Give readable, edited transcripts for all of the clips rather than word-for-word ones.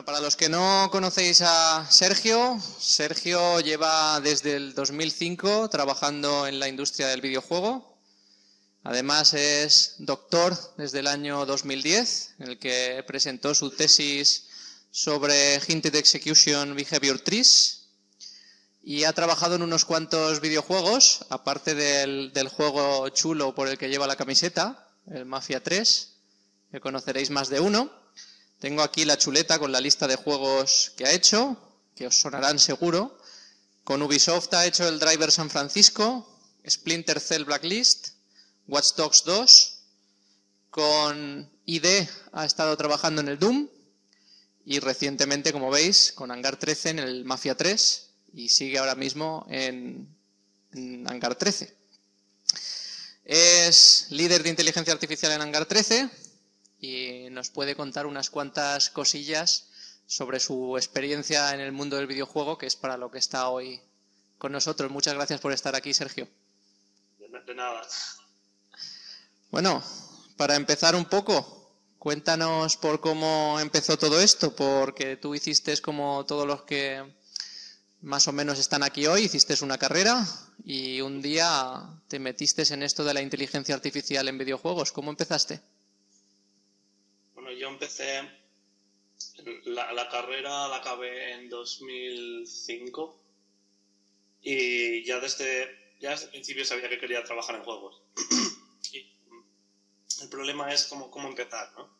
Bueno, para los que no conocéis a Sergio, Sergio lleva desde el 2005 trabajando en la industria del videojuego. Además es doctor desde el año 2010, en el que presentó su tesis sobre Hinted Execution Behavior Trees. Y ha trabajado en unos cuantos videojuegos, aparte del juego chulo por el que lleva la camiseta, el Mafia 3, que conoceréis más de uno. Tengo aquí la chuleta con la lista de juegos que ha hecho, que os sonarán seguro. Con Ubisoft ha hecho el Driver San Francisco, Splinter Cell Blacklist, Watch Dogs 2. Con ID ha estado trabajando en el Doom. Y recientemente, como veis, con Hangar 13 en el Mafia 3. Y sigue ahora mismo en Hangar 13. Es líder de inteligencia artificial en Hangar 13. Y nos puede contar unas cuantas cosillas sobre su experiencia en el mundo del videojuego, que es para lo que está hoy con nosotros. Muchas gracias por estar aquí, Sergio. De nada. Bueno, para empezar un poco, cuéntanos por cómo empezó todo esto, porque tú hiciste como todos los que más o menos están aquí hoy, hiciste una carrera y un día te metiste en esto de la inteligencia artificial en videojuegos. ¿Cómo empezaste? Bueno, yo empecé, la carrera la acabé en 2005 y ya desde el principio sabía que quería trabajar en juegos. Y el problema es cómo empezar, ¿no?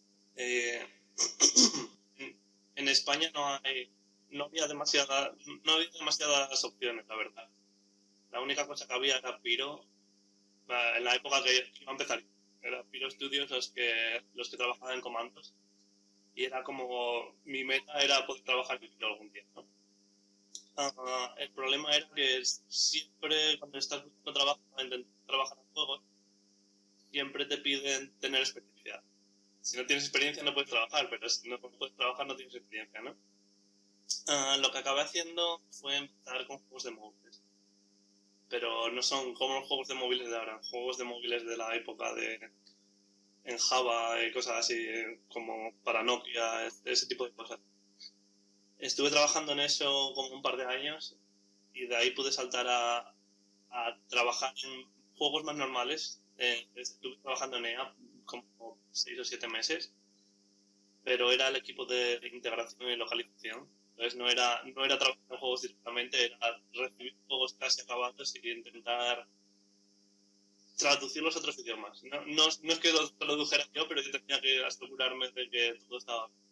En España no había demasiadas opciones, la verdad. La única cosa que había era Piro, en la época que iba a empezar, era Piro Studios los que trabajaban en comandos. Y era como, mi meta era poder trabajar en Piro algún día, ¿no? El problema era que siempre cuando estás buscando trabajo para intentar trabajar en juegos, siempre te piden tener experiencia. Si no tienes experiencia no puedes trabajar, pero si no puedes trabajar no tienes experiencia, ¿no? Lo que acabé haciendo fue empezar con juegos de móviles. Pero no son como los juegos de móviles de ahora, juegos de móviles de la época en Java y cosas así, como para Nokia, ese tipo de cosas. Estuve trabajando en eso como un par de años y de ahí pude saltar a trabajar en juegos más normales. Estuve trabajando en EA como 6 o 7 meses, pero era el equipo de integración y localización. Entonces no era trabajar en juegos directamente, era recibir juegos casi acabados y intentar traducirlos a otros idiomas. No es que lo tradujera yo, pero yo tenía que asegurarme de que todo estaba bien.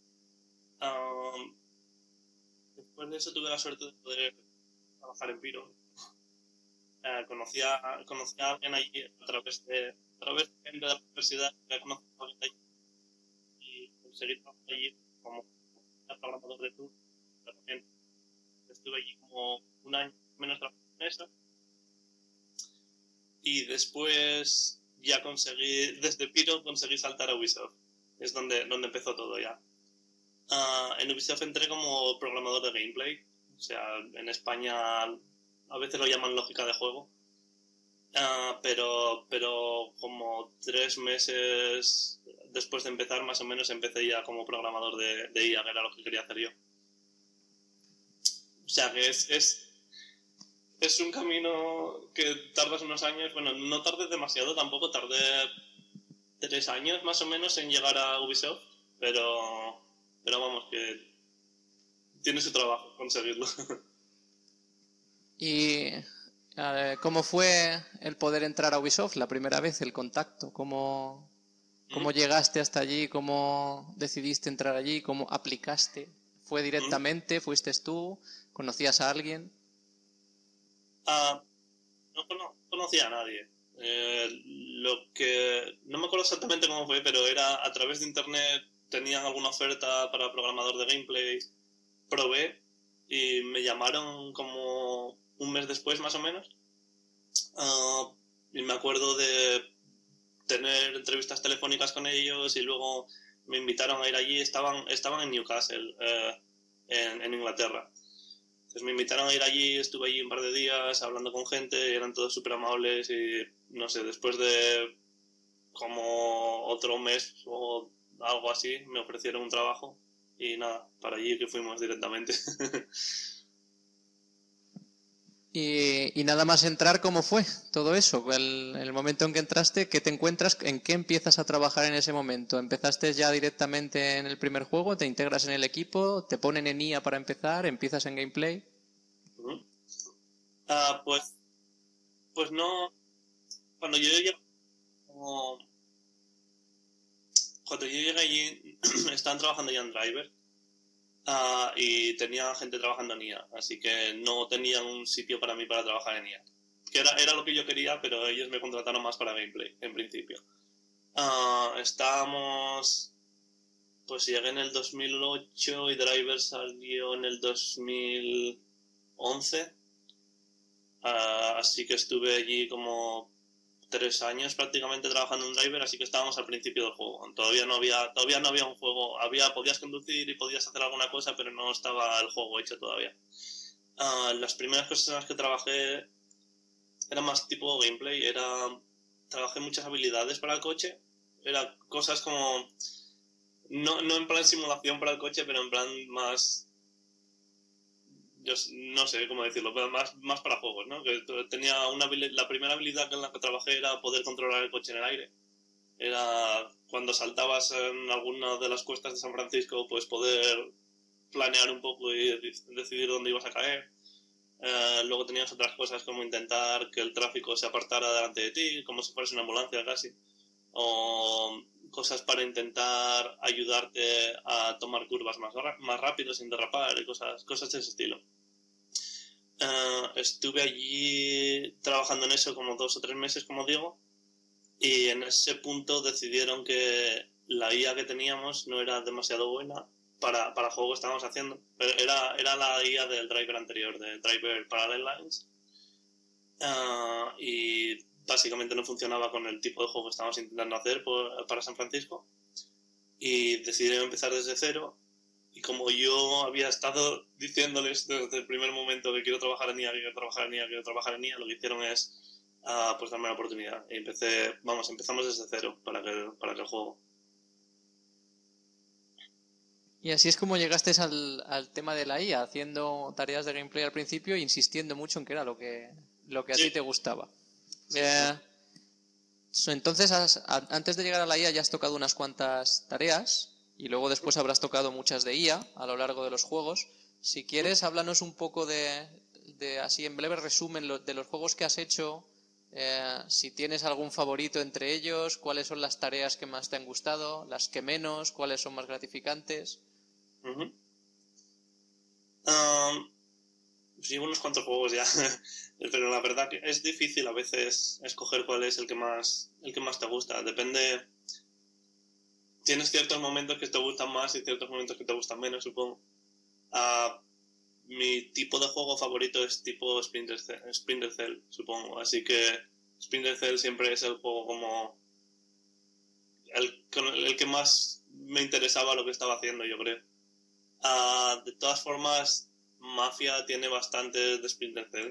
Después de eso tuve la suerte de poder trabajar en Piro. Conocí a alguien allí a través de gente de la universidad que conocido a alguien allí y conseguí trabajar allí como programador de turno. Estuve allí como un año menos trabajando en eso y después ya desde Piro conseguí saltar a Ubisoft. Es donde empezó todo ya. En Ubisoft entré como programador de gameplay. O sea, en España a veces lo llaman lógica de juego. Pero como 3 meses después de empezar, más o menos, empecé ya como programador de IA, que era lo que quería hacer yo. O sea, que es un camino que tardas unos años. Bueno, no tardé demasiado, tampoco tardé 3 años más o menos en llegar a Ubisoft, pero vamos, que tiene su trabajo conseguirlo. ¿Y cómo fue el poder entrar a Ubisoft la primera vez, el contacto? ¿Cómo llegaste hasta allí? ¿Cómo decidiste entrar allí? ¿Cómo aplicaste? ¿Fue directamente? ¿Fuiste tú? ¿Conocías a alguien? No conocía a nadie. No me acuerdo exactamente cómo fue, pero era a través de internet, tenían alguna oferta para programador de gameplay, probé y me llamaron como un mes después más o menos. Y me acuerdo de tener entrevistas telefónicas con ellos y luego me invitaron a ir allí. Estaban en Newcastle, en Inglaterra. Entonces me invitaron a ir allí, estuve allí un par de días hablando con gente, eran todos súper amables y no sé, después de como otro mes o algo así me ofrecieron un trabajo Y nada, para allí que fuimos directamente. Y nada más entrar, ¿cómo fue todo eso? El momento en que entraste, ¿qué te encuentras? ¿En qué empiezas a trabajar en ese momento? ¿Empezaste ya directamente en el primer juego? ¿Te integras en el equipo? ¿Te ponen en IA para empezar? ¿Empiezas en gameplay? Ujú. Ah, pues no, cuando yo llegué, como- cuando yo llegué allí, estaban trabajando ya en Driver. Y tenía gente trabajando en IA, así que no tenían un sitio para mí para trabajar en IA. Que era lo que yo quería, pero ellos me contrataron más para gameplay, en principio. Estábamos... Pues llegué en el 2008 y Driver salió en el 2011. Así que estuve allí como 3 años prácticamente trabajando en Driver, así que estábamos al principio del juego. Todavía no había un juego. Podías conducir y podías hacer alguna cosa, pero no estaba el juego hecho todavía. Las primeras cosas en las que trabajé eran más tipo gameplay. Trabajé muchas habilidades para el coche. Eran cosas como... No en plan simulación para el coche, pero en plan más... Yo no sé cómo decirlo, pero más para juegos, ¿no? Que tenía la primera habilidad en la que trabajé era poder controlar el coche en el aire. Era cuando saltabas en alguna de las cuestas de San Francisco, pues poder planear un poco y decidir dónde ibas a caer. Luego tenías otras cosas como intentar que el tráfico se apartara delante de ti, como si fueras una ambulancia casi. O cosas para intentar ayudarte a tomar curvas más rápido sin derrapar y cosas de ese estilo. Estuve allí trabajando en eso como 2 o 3 meses, como digo, y en ese punto decidieron que la IA que teníamos no era demasiado buena para el juego que estábamos haciendo. Era la IA del driver anterior, del driver Parallel Lines, y básicamente no funcionaba con el tipo de juego que estábamos intentando hacer para San Francisco, y decidieron empezar desde cero. Y como yo había estado diciéndoles desde el primer momento que quiero trabajar en IA, que quiero trabajar en IA, que quiero trabajar en IA, lo que hicieron es pues darme la oportunidad. Y empezamos desde cero para que el juego. Y así es como llegaste al tema de la IA, haciendo tareas de gameplay al principio e insistiendo mucho en que era lo que a ti Sí, te gustaba. sí, sí. Eh, entonces, antes de llegar a la IA ya has tocado unas cuantas tareas y luego después habrás tocado muchas de IA a lo largo de los juegos. Si quieres, háblanos un poco de así en breve resumen de los juegos que has hecho, si tienes algún favorito entre ellos, cuáles son las tareas que más te han gustado, las que menos, cuáles son más gratificantes. Uh-huh. Pues llevo unos cuantos juegos ya, pero la verdad que es difícil a veces escoger cuál es el que más te gusta. Depende. Tienes ciertos momentos que te gustan más y ciertos momentos que te gustan menos, supongo. Uh, Mi tipo de juego favorito es tipo Splinter Cell, supongo. Así que Splinter Cell siempre es el juego como el que más me interesaba lo que estaba haciendo, yo creo. De todas formas, Mafia tiene bastante de Splinter Cell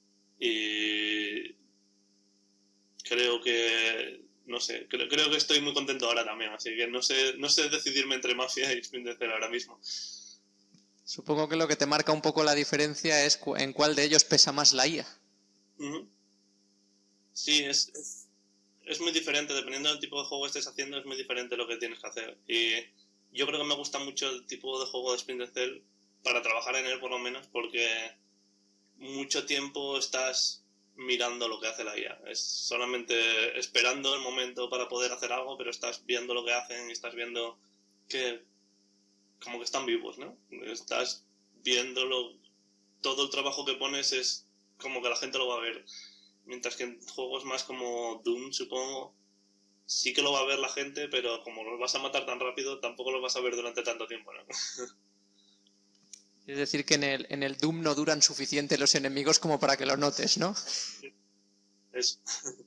y creo que, no sé, creo que estoy muy contento ahora también, así que no sé decidirme entre Mafia y Splinter Cell ahora mismo. Supongo que lo que te marca un poco la diferencia es en cuál de ellos pesa más la IA. Uh-huh. Sí, es muy diferente, dependiendo del tipo de juego que estés haciendo, es muy diferente lo que tienes que hacer. Y yo creo que me gusta mucho el tipo de juego de Splinter Cell para trabajar en él, por lo menos, porque mucho tiempo estás mirando lo que hace la IA. Es solamente esperando el momento para poder hacer algo, pero estás viendo lo que hacen y estás viendo que como que están vivos, ¿no? Estás viéndolo, todo el trabajo que pones es como que la gente lo va a ver. Mientras que en juegos más como Doom, supongo, sí que lo va a ver la gente, pero como los vas a matar tan rápido, tampoco los vas a ver durante tanto tiempo, ¿no? Es decir, que en el Doom no duran suficiente los enemigos como para que lo notes, ¿no? Es...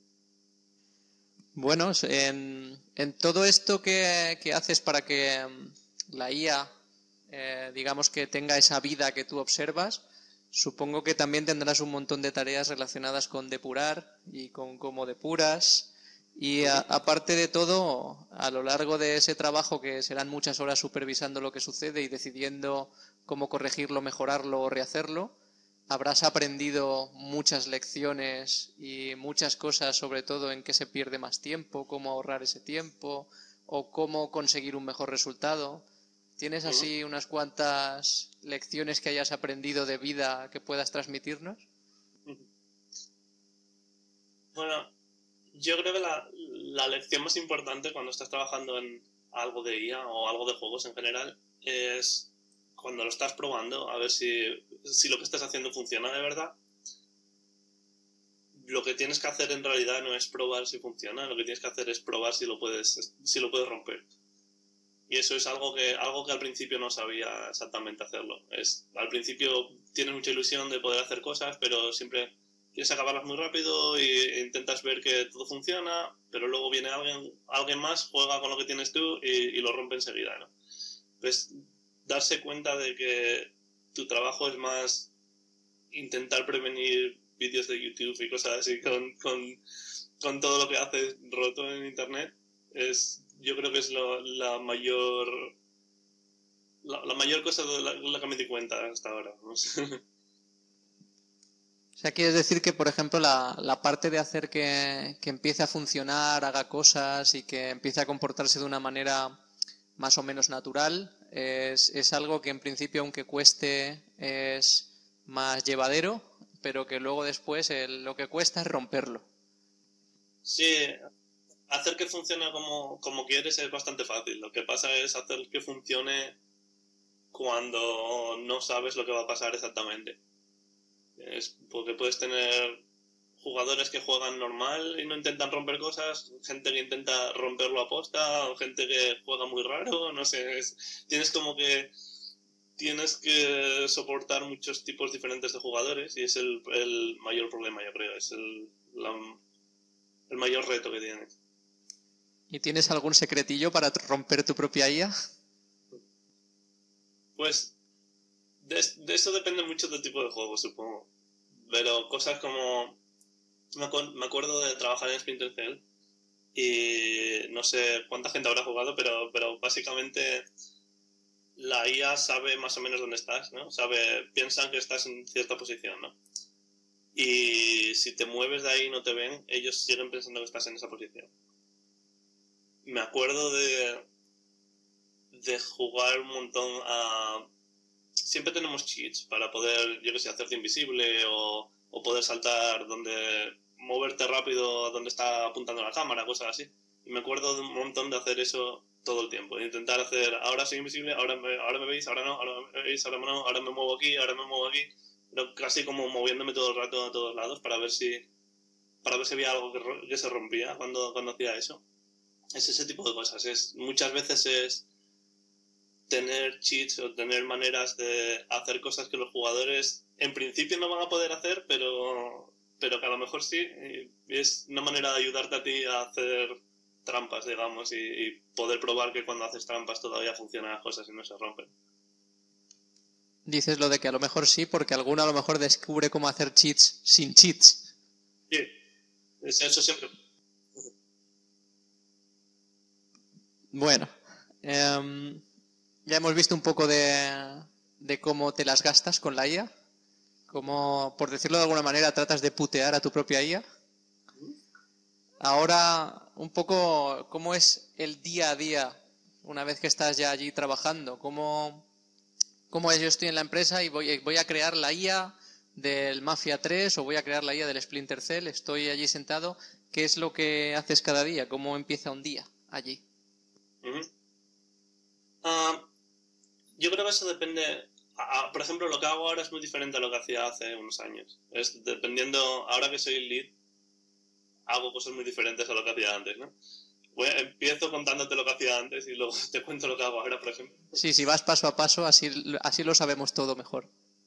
Bueno, en todo esto que haces para que la IA, digamos que tenga esa vida que tú observas, supongo que también tendrás un montón de tareas relacionadas con depurar y con cómo depuras. Y aparte de todo, a lo largo de ese trabajo, que serán muchas horas supervisando lo que sucede y decidiendo cómo corregirlo, mejorarlo o rehacerlo, habrás aprendido muchas lecciones y muchas cosas, sobre todo en qué se pierde más tiempo, cómo ahorrar ese tiempo o cómo conseguir un mejor resultado. ¿Tienes Ujú. así unas cuantas lecciones que hayas aprendido de vida que puedas transmitirnos? Bueno, yo creo que la lección más importante cuando estás trabajando en algo de IA o algo de juegos en general es cuando lo estás probando, a ver si lo que estás haciendo funciona de verdad. Lo que tienes que hacer en realidad no es probar si funciona, lo que tienes que hacer es probar si lo puedes romper. Y eso es algo que al principio no sabía exactamente hacerlo. Al principio tienes mucha ilusión de poder hacer cosas, pero siempre quieres acabarlas muy rápido e intentas ver que todo funciona, pero luego viene alguien más, juega con lo que tienes tú y lo rompe enseguida, ¿no? Pues darse cuenta de que tu trabajo es más intentar prevenir vídeos de YouTube y cosas así con todo lo que haces roto en Internet, yo creo que es la mayor cosa de la que me di cuenta hasta ahora, ¿no? O sea, quieres decir que, por ejemplo, la parte de hacer que empiece a funcionar, haga cosas y que empiece a comportarse de una manera más o menos natural, es algo que en principio, aunque cueste, es más llevadero, pero que luego después lo que cuesta es romperlo. Sí, hacer que funcione como quieres es bastante fácil. Lo que pasa es hacer que funcione cuando no sabes lo que va a pasar exactamente. Es porque puedes tener jugadores que juegan normal y no intentan romper cosas, gente que intenta romperlo a posta, o gente que juega muy raro, no sé, tienes que soportar muchos tipos diferentes de jugadores y es el mayor problema, yo creo, es el mayor reto que tienes. ¿Y tienes algún secretillo para romper tu propia IA? Pues de eso depende mucho del tipo de juego, supongo. Pero cosas como... Me acuerdo de trabajar en Splinter Cell y no sé cuánta gente habrá jugado, pero básicamente la IA sabe más o menos dónde estás, ¿no? Piensan que estás en cierta posición, ¿no? Y si te mueves de ahí y no te ven, ellos siguen pensando que estás en esa posición. Me acuerdo de jugar un montón a... Siempre tenemos cheats para poder, yo que sé, hacerte invisible o poder saltar moverte rápido donde está apuntando la cámara, cosas así. Y me acuerdo de un montón de hacer eso todo el tiempo. De intentar hacer, ahora soy invisible, ahora me veis, ahora no, ahora me veis, ahora no, ahora me muevo aquí, ahora me muevo aquí. Pero casi como moviéndome todo el rato a todos lados para ver si había algo que se rompía cuando hacía eso. Es ese tipo de cosas. Muchas veces es tener cheats o tener maneras de hacer cosas que los jugadores en principio no van a poder hacer, pero que a lo mejor sí. Y es una manera de ayudarte a ti a hacer trampas, digamos, y poder probar que cuando haces trampas todavía funcionan las cosas y no se rompen. Dices lo de que a lo mejor sí, porque alguno a lo mejor descubre cómo hacer cheats sin cheats. Sí, eso siempre. Bueno, ya hemos visto un poco de cómo te las gastas con la IA, cómo, por decirlo de alguna manera, tratas de putear a tu propia IA. Ahora, un poco, ¿cómo es el día a día una vez que estás ya allí trabajando? ¿Cómo es? Yo estoy en la empresa y voy a crear la IA del Mafia 3 o voy a crear la IA del Splinter Cell, estoy allí sentado. ¿Qué es lo que haces cada día? ¿Cómo empieza un día allí? Uh -huh. uh, yo creo que eso depende. Por ejemplo, lo que hago ahora es muy diferente a lo que hacía hace unos años. Dependiendo, ahora que soy lead, hago cosas muy diferentes a lo que hacía antes, ¿no? Empiezo contándote lo que hacía antes y luego te cuento lo que hago ahora, por ejemplo. Sí, si vas paso a paso, así lo sabemos todo mejor.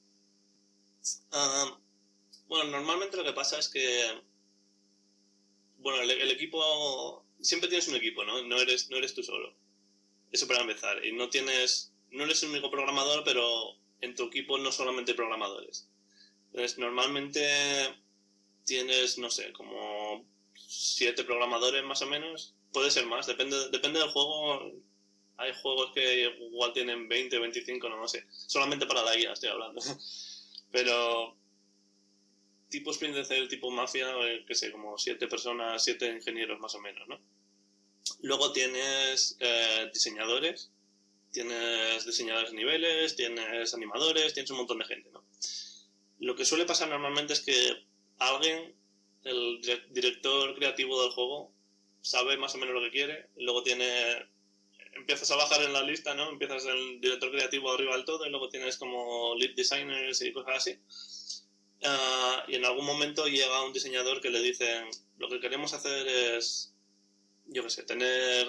Uh, bueno, normalmente lo que pasa es que, bueno, el equipo, siempre tienes un equipo, ¿no? No eres tú solo. Eso para empezar. Y no eres el único programador, pero en tu equipo no solamente hay programadores. Entonces, normalmente tienes, no sé, como 7 programadores más o menos. Puede ser más, depende del juego. Hay juegos que igual tienen 20, 25, no lo sé. Solamente para la IA estoy hablando. Pero tipo Splinter Cell, tipo Mafia, que sé, como 7 personas, 7 ingenieros más o menos, ¿no? Luego tienes diseñadores, tienes diseñadores de niveles, tienes animadores, tienes un montón de gente, ¿no? Lo que suele pasar normalmente es que alguien, el director creativo del juego, sabe más o menos lo que quiere, y luego empiezas a bajar en la lista, ¿no? Empiezas el director creativo arriba del todo y luego tienes como lead designers y cosas así. Y en algún momento llega un diseñador que le dicen, lo que queremos hacer es, yo qué sé, tener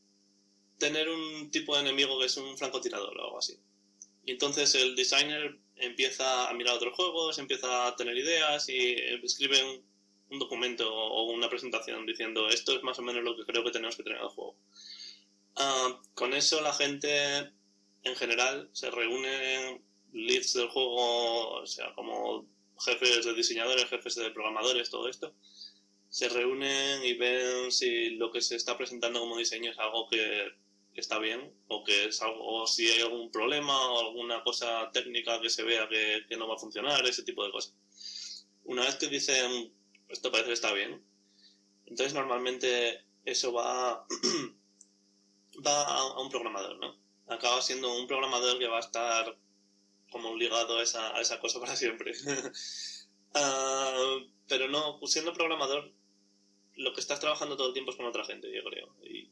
un tipo de enemigo que es un francotirador o algo así. Y entonces el designer empieza a mirar otros juegos, empieza a tener ideas y escribe un documento o una presentación diciendo esto es más o menos lo que creo que tenemos que tener en el juego. Con eso la gente en general se reúne, leads del juego, o sea, como jefes de diseñadores, jefes de programadores, todo esto, se reúnen y ven si lo que se está presentando como diseño es algo que está bien o que es algo, o si hay algún problema o alguna cosa técnica que se vea que no va a funcionar, ese tipo de cosas. Una vez que dicen esto parece que está bien, entonces normalmente eso va a un programador, ¿no? Acaba siendo un programador que va a estar como ligado a esa cosa para siempre. Pero no, siendo programador, lo que estás trabajando todo el tiempo es con otra gente, yo creo. Y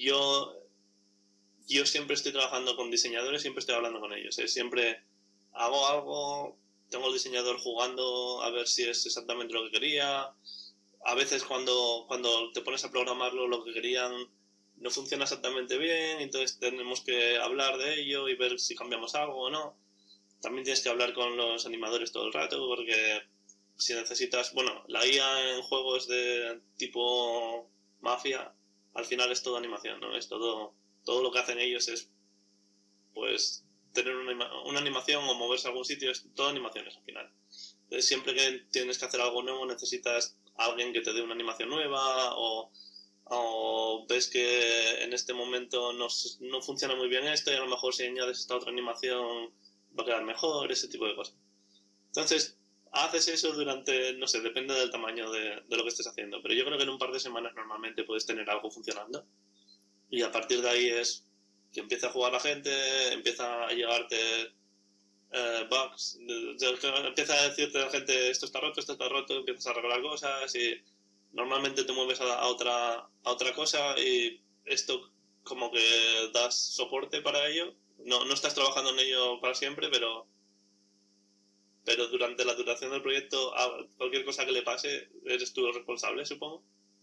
yo siempre estoy trabajando con diseñadores, siempre estoy hablando con ellos. Siempre hago algo, tengo el diseñador jugando a ver si es exactamente lo que quería. A veces cuando te pones a programarlo, lo que querían no funciona exactamente bien, entonces tenemos que hablar de ello y ver si cambiamos algo o no. También tienes que hablar con los animadores todo el rato, porque si necesitas, bueno, la IA en juegos de tipo Mafia, al final es todo animación, ¿no? Es todo lo que hacen ellos es, pues, tener una animación o moverse a algún sitio, es todo animaciones al final. Entonces, siempre que tienes que hacer algo nuevo, necesitas a alguien que te dé una animación nueva o ves que en este momento no funciona muy bien esto y a lo mejor si añades esta otra animación va a quedar mejor, ese tipo de cosas. Entonces, haces eso durante, no sé, depende del tamaño de lo que estés haciendo, pero yo creo que en un par de semanas normalmente puedes tener algo funcionando y a partir de ahí es que empieza a jugar la gente, empieza a llegarte bugs, empieza a decirte a la gente esto está roto, empiezas a arreglar cosas y normalmente te mueves a otra cosa y esto como que das soporte para ello. No estás trabajando en ello para siempre, pero durante la duración del proyecto, cualquier cosa que le pase, eres tú el responsable, supongo.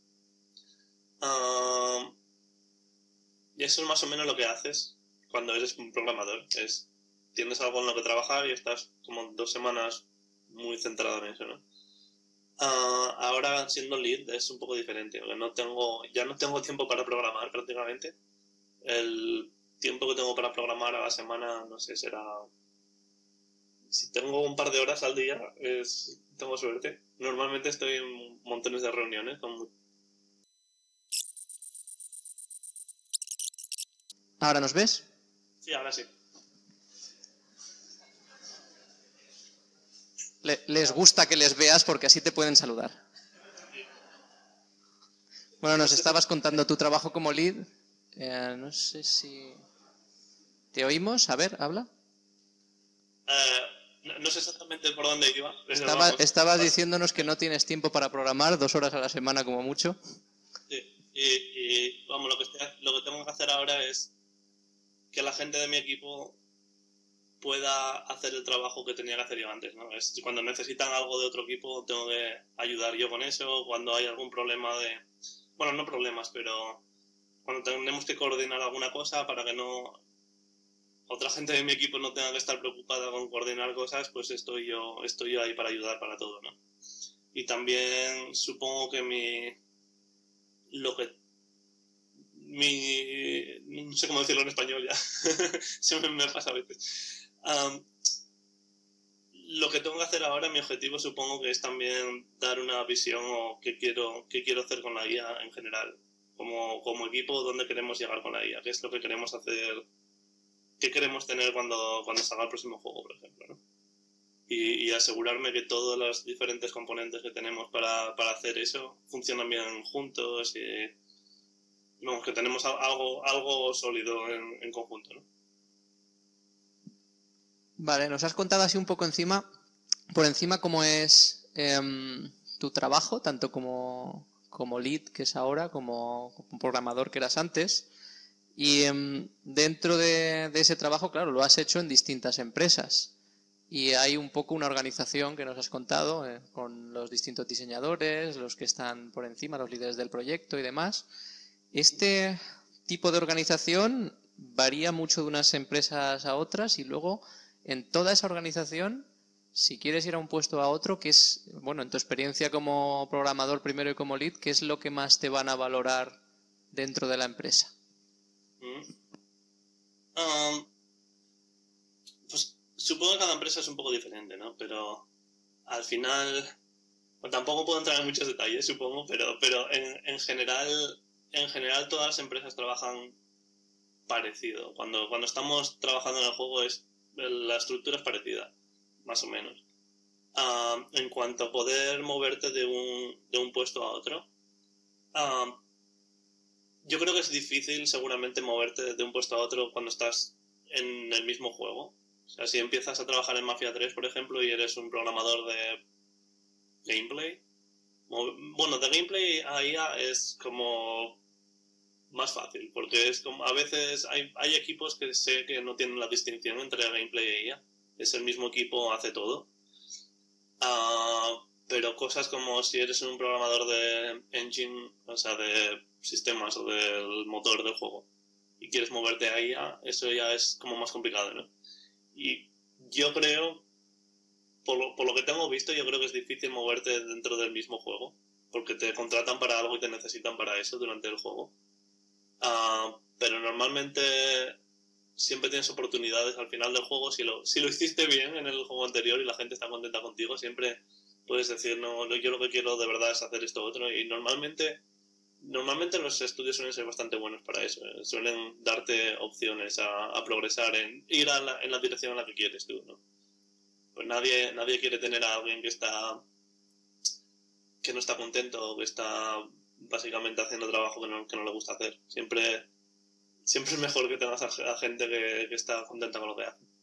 Y eso es más o menos lo que haces cuando eres un programador. Tienes algo en lo que trabajar y estás como 2 semanas muy centrado en eso, ¿no? Ahora siendo lead es un poco diferente, porque ya no tengo tiempo para programar prácticamente. El tiempo que tengo para programar a la semana, no sé, será... Si tengo un par de horas al día, tengo suerte. Normalmente estoy en montones de reuniones. ¿Ahora nos ves? Sí, ahora sí. Les gusta que les veas porque así te pueden saludar. Bueno, nos estabas contando tu trabajo como lead. No sé si... ¿Te oímos? A ver, habla. No sé exactamente por dónde iba. Estabas diciéndonos que no tienes tiempo para programar, 2 horas a la semana como mucho. Sí, y vamos, lo que tengo que hacer ahora es que la gente de mi equipo pueda hacer el trabajo que tenía que hacer yo antes, ¿no? Cuando necesitan algo de otro equipo, tengo que ayudar yo con eso. Cuando hay algún problema bueno, no problemas, pero cuando tenemos que coordinar alguna cosa para que otra gente de mi equipo no tenga que estar preocupada con coordinar cosas, pues estoy yo ahí para ayudar para todo, ¿no? Y también supongo que no sé cómo decirlo en español ya, se me pasa a veces. lo que tengo que hacer ahora, mi objetivo supongo que es también dar una visión o qué quiero hacer con la IA en general. Como equipo, dónde queremos llegar con la IA, qué es lo que queremos hacer, qué queremos tener cuando salga el próximo juego, por ejemplo, ¿no? Y asegurarme que todos los diferentes componentes que tenemos para hacer eso funcionan bien juntos y no, que tenemos algo sólido en conjunto, ¿no? Vale, nos has contado así un poco por encima cómo es tu trabajo, tanto como lead que es ahora, como programador que eras antes. Y dentro de ese trabajo, claro, lo has hecho en distintas empresas. Y hay un poco una organización que nos has contado con los distintos diseñadores, los que están por encima, los líderes del proyecto y demás. Este tipo de organización varía mucho de unas empresas a otras y luego en toda esa organización, si quieres ir a un puesto a otro, ¿qué es, bueno, en tu experiencia como programador primero y como lead, qué es lo que más te van a valorar dentro de la empresa? Pues supongo que cada empresa es un poco diferente, ¿no? Pero al final, bueno, tampoco puedo entrar en muchos detalles, supongo, pero en general todas las empresas trabajan parecido. Cuando estamos trabajando en el juego la estructura es parecida, más o menos. En cuanto a poder moverte de un puesto a otro, yo creo que es difícil seguramente moverte de un puesto a otro cuando estás en el mismo juego. O sea, si empiezas a trabajar en Mafia 3, por ejemplo, y eres un programador de gameplay, bueno, de gameplay a IA es como más fácil, porque es como a veces hay equipos que sé que no tienen la distinción entre gameplay e IA. Es el mismo equipo, hace todo. Pero cosas como si eres un programador de engine, o sea, de sistemas o del motor del juego, y quieres moverte a IA, eso ya es como más complicado, ¿no? Y yo creo, por lo que tengo visto, yo creo que es difícil moverte dentro del mismo juego, porque te contratan para algo y te necesitan para eso durante el juego. Pero normalmente siempre tienes oportunidades al final del juego. Si lo hiciste bien en el juego anterior y la gente está contenta contigo, siempre puedes decir, no, yo lo que quiero de verdad es hacer esto otro. Y normalmente los estudios suelen ser bastante buenos para eso. Suelen darte opciones a progresar, en ir en la dirección en la que quieres tú, ¿no? Pues nadie quiere tener a alguien que no está contento o que está básicamente haciendo trabajo que no le gusta hacer. Siempre es mejor que tengas a gente que está contenta con lo que hace.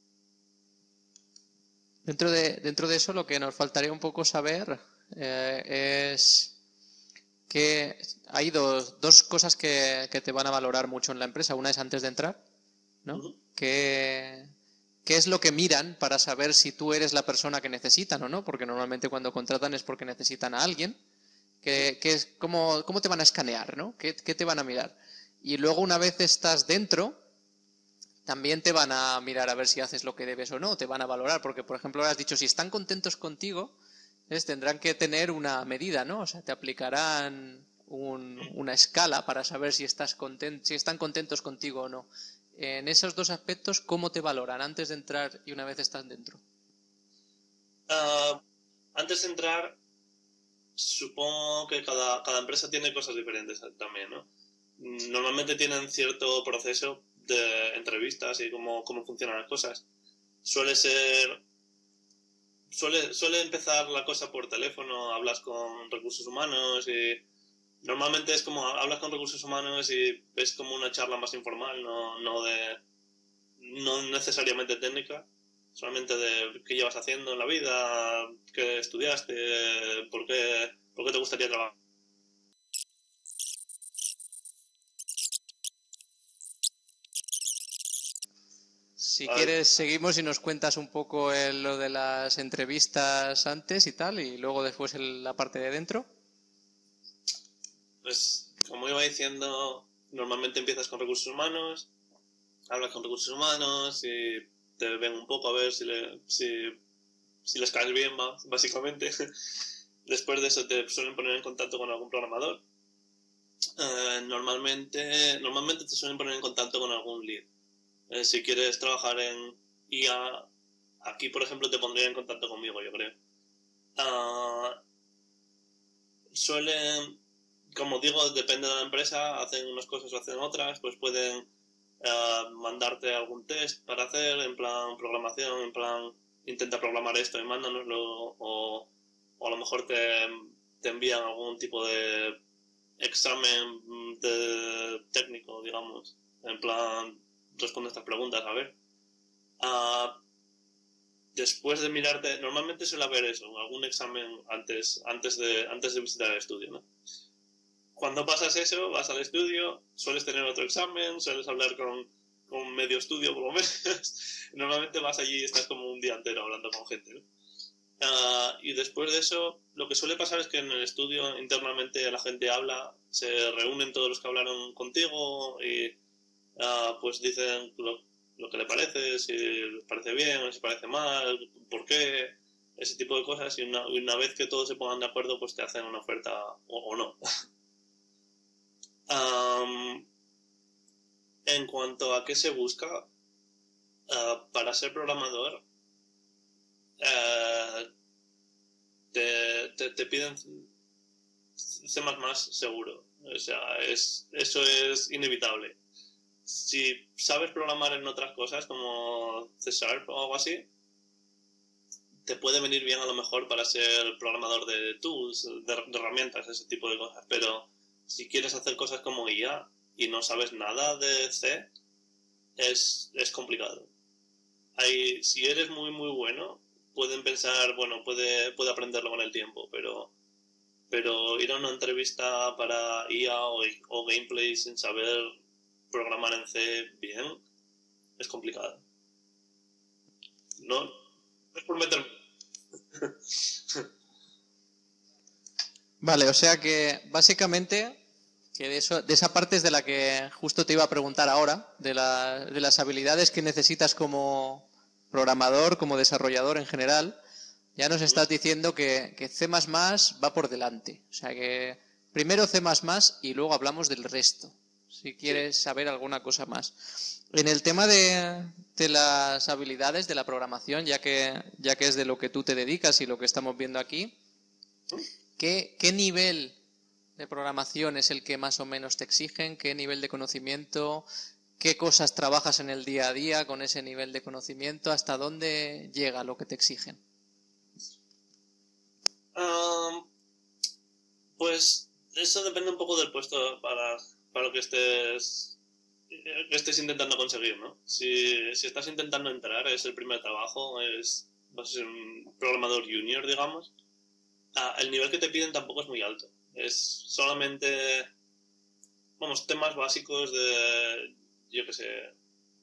Dentro de eso, lo que nos faltaría un poco saber es que hay dos cosas que te van a valorar mucho en la empresa. Una es antes de entrar, ¿no? Uh-huh. ¿Qué es lo que miran para saber si tú eres la persona que necesitan o no? Porque normalmente cuando contratan es porque necesitan a alguien. ¿Cómo te van a escanear, ¿no? ¿Qué te van a mirar? Y luego, una vez estás dentro, también te van a mirar a ver si haces lo que debes o no, te van a valorar, porque por ejemplo ahora has dicho, si están contentos contigo, tendrán que tener una medida, ¿no? O sea, te aplicarán una escala para saber si están contentos contigo o no. En esos dos aspectos, ¿cómo te valoran antes de entrar y una vez estás dentro? Antes de entrar, supongo que cada empresa tiene cosas diferentes también, ¿no? Normalmente tienen cierto proceso de entrevistas y cómo funcionan las cosas. Suele empezar la cosa por teléfono, hablas con recursos humanos y normalmente es como hablas con recursos humanos y ves como una charla más informal, no necesariamente técnica, solamente de qué llevas haciendo en la vida, qué estudiaste, por qué te gustaría trabajar. Si quieres, seguimos y nos cuentas un poco lo de las entrevistas antes y tal, y luego después la parte de dentro. Pues, como iba diciendo, normalmente empiezas con recursos humanos, hablas con recursos humanos y te ven un poco a ver si les caes bien, básicamente. Después de eso te suelen poner en contacto con algún programador. Normalmente te suelen poner en contacto con algún lead. Si quieres trabajar en IA, Aquí, por ejemplo, te pondría en contacto conmigo, yo creo. Ah, suelen, como digo, depende de la empresa, hacen unas cosas o hacen otras, pues pueden mandarte algún test para hacer, en plan programación, en plan intenta programar esto y mándanoslo, o a lo mejor te envían algún tipo de examen técnico, digamos, en plan responde estas preguntas, a ver. Ah, después de mirarte, normalmente suele haber eso, algún examen antes de visitar el estudio, ¿no? Cuando pasas eso, vas al estudio, sueles tener otro examen, sueles hablar con medio estudio por lo menos. Normalmente vas allí y estás como un día entero hablando con gente, ¿no? Y después de eso, lo que suele pasar es que en el estudio internamente la gente habla, se reúnen todos los que hablaron contigo y pues dicen lo que le parece, si les parece bien, o si parece mal, por qué, ese tipo de cosas, y una vez que todos se pongan de acuerdo, pues te hacen una oferta o no. En cuanto a qué se busca, para ser programador, te piden C++ seguro. O sea, eso es inevitable. Si sabes programar en otras cosas como C# o algo así, te puede venir bien a lo mejor para ser programador de tools, de herramientas, ese tipo de cosas. Pero si quieres hacer cosas como IA y no sabes nada de C, es complicado. Si eres muy muy bueno, pueden pensar, bueno, puede aprenderlo con el tiempo, pero ir a una entrevista para IA o gameplay sin saber programar en C bien es complicado. No es por meterme. Vale, o sea que básicamente que de esa parte es de la que justo te iba a preguntar ahora, de las habilidades que necesitas como programador, como desarrollador en general. Ya nos estás diciendo que C++ va por delante. O sea que primero C++ y luego hablamos del resto, si quieres saber alguna cosa más. En el tema de las habilidades de la programación, ya que es de lo que tú te dedicas y lo que estamos viendo aquí, ¿qué nivel de programación es el que más o menos te exigen? ¿Qué nivel de conocimiento? ¿Qué cosas trabajas en el día a día con ese nivel de conocimiento? ¿Hasta dónde llega lo que te exigen? Pues eso depende un poco del puesto para lo que estés intentando conseguir, ¿no? Si estás intentando entrar, es el primer trabajo, vas a ser un programador junior, digamos. El nivel que te piden tampoco es muy alto. Es solamente, vamos, temas básicos de, yo qué sé,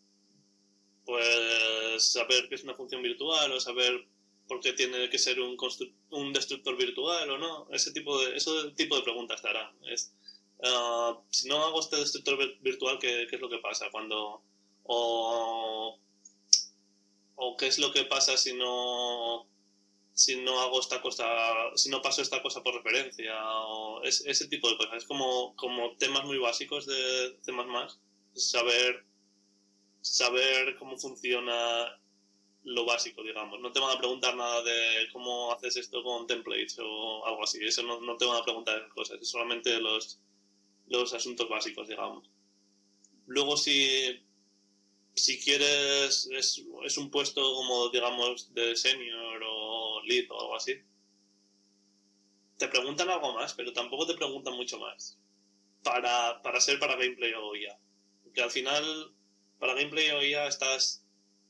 pues saber qué es una función virtual o saber por qué tiene que ser un destructor virtual o no. Ese tipo de preguntas te harán. Si no hago este destructor virtual, ¿qué es lo que pasa? O qué es lo que pasa si no hago esta cosa, si no paso esta cosa por referencia, o ese tipo de cosas. Es como temas muy básicos de C++, saber cómo funciona lo básico, digamos. No te van a preguntar nada de cómo haces esto con templates o algo así. Eso no te van a preguntar esas cosas. Es solamente los asuntos básicos, digamos. Luego, si quieres, es un puesto como, digamos, de senior o lead o algo así. Te preguntan algo más, pero tampoco te preguntan mucho más. Para gameplay o IA. Porque al final, para gameplay o IA estás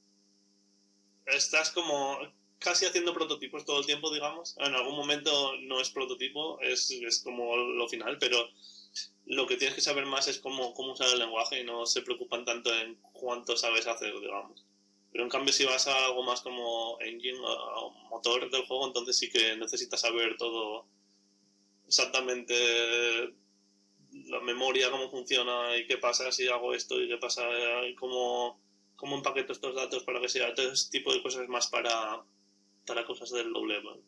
como casi haciendo prototipos todo el tiempo, digamos. En algún momento no es prototipo, es como lo final, pero lo que tienes que saber más es cómo usar el lenguaje y no se preocupan tanto en cuánto sabes hacer, digamos. Pero en cambio si vas a algo más como engine o motor del juego, entonces sí que necesitas saber todo exactamente, la memoria, cómo funciona y qué pasa si hago esto y qué pasa y cómo empaqueto estos datos para que sea todo ese tipo de cosas más para cosas del low level.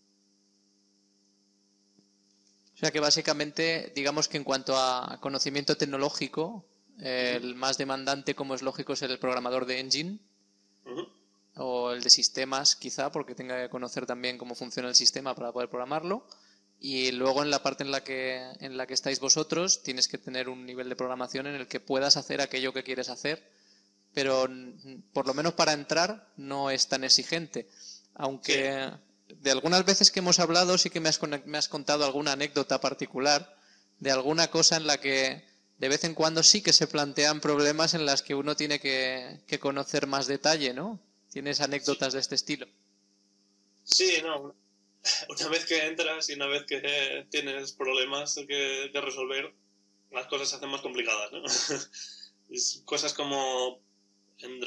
O sea que básicamente, digamos que en cuanto a conocimiento tecnológico, el más demandante, como es lógico, es el programador de engine. o el de sistemas quizá, porque tenga que conocer también cómo funciona el sistema para poder programarlo. Y luego en la parte en la que estáis vosotros tienes que tener un nivel de programación en el que puedas hacer aquello que quieres hacer, pero por lo menos para entrar no es tan exigente. Aunque de algunas veces que hemos hablado sí que me has contado alguna anécdota particular de alguna cosa en la que de vez en cuando sí que se plantean problemas en las que uno tiene que conocer más detalle, ¿no? ¿Tienes Sí, anécdotas de este estilo? sí, no. Una vez que entras y una vez que tienes problemas que resolver, las cosas se hacen más complicadas, ¿no? Cosas como en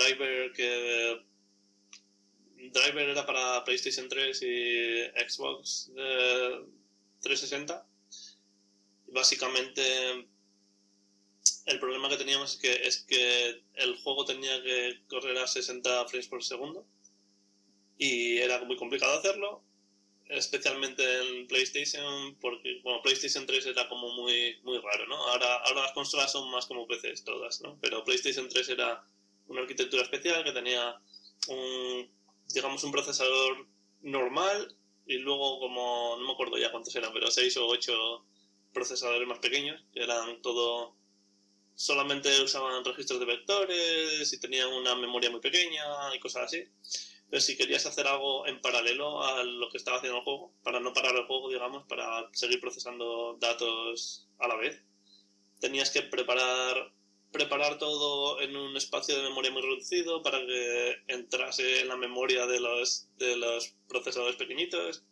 Driver era para PlayStation 3 y Xbox 360. Básicamente, el problema que teníamos es que el juego tenía que correr a 60 frames por segundo y era muy complicado hacerlo, especialmente en PlayStation, porque bueno, PlayStation 3 era como muy raro, ¿no? Ahora las consolas son más como PCs todas, ¿no? Pero PlayStation 3 era una arquitectura especial que tenía un, digamos, un procesador normal y luego como, no me acuerdo ya cuántos eran, pero 6 o 8 procesadores más pequeños, que eran todo, solamente usaban registros de vectores y tenían una memoria muy pequeña y cosas así. Entonces, si querías hacer algo en paralelo a lo que estaba haciendo el juego, para no parar el juego, digamos, para seguir procesando datos a la vez, tenías que preparar todo en un espacio de memoria muy reducido para que entrase en la memoria de los procesadores pequeñitos.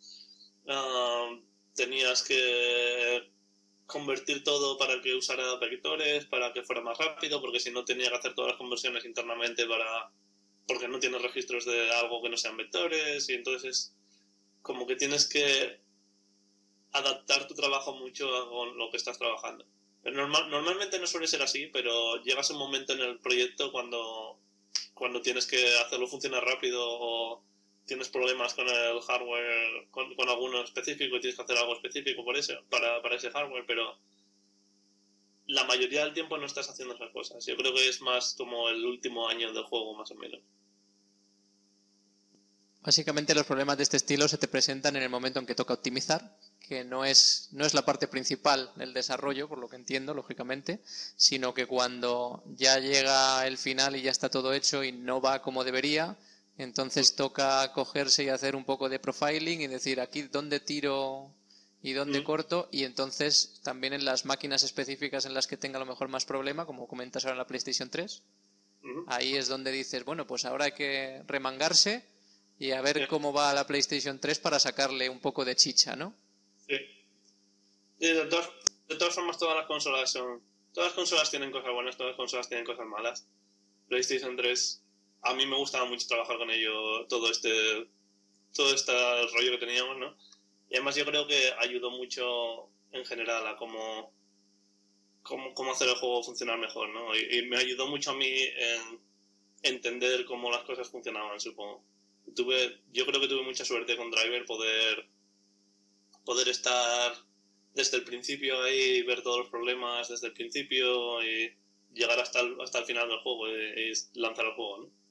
Tenías que convertir todo para que usara vectores, para que fuera más rápido, porque si no tenía que hacer todas las conversiones internamente porque no tienes registros de algo que no sean vectores, y entonces como que tienes que adaptar tu trabajo mucho con lo que estás trabajando. Pero normalmente no suele ser así, pero llegas a un momento en el proyecto cuando tienes que hacerlo funcionar rápido o tienes problemas con el hardware, con alguno específico y tienes que hacer algo específico por eso, para ese hardware, pero la mayoría del tiempo no estás haciendo esas cosas. Yo creo que es más como el último año del juego, más o menos. Básicamente los problemas de este estilo se te presentan en el momento en que toca optimizar, que no es la parte principal del desarrollo, por lo que entiendo, lógicamente, sino que cuando ya llega el final y ya está todo hecho y no va como debería, entonces toca cogerse y hacer un poco de profiling y decir aquí dónde tiro y dónde Mm, corto, y entonces también en las máquinas específicas en las que tenga a lo mejor más problema, como comentas ahora en la PlayStation 3, mm, ahí es donde dices, bueno, pues ahora hay que remangarse y a ver sí, cómo va la PlayStation 3 para sacarle un poco de chicha, ¿no? sí. Y de todas formas, todas las consolas tienen cosas buenas, todas las consolas tienen cosas malas. PlayStation 3, a mí me gustaba mucho trabajar con ello, todo este rollo que teníamos, ¿no? Y además yo creo que ayudó mucho en general a cómo hacer el juego funcionar mejor, ¿no? Y me ayudó mucho a mí en entender cómo las cosas funcionaban, supongo. Yo creo que tuve mucha suerte con Driver poder estar desde el principio ahí, ver todos los problemas desde el principio y llegar hasta el final del juego y lanzar el juego, ¿no?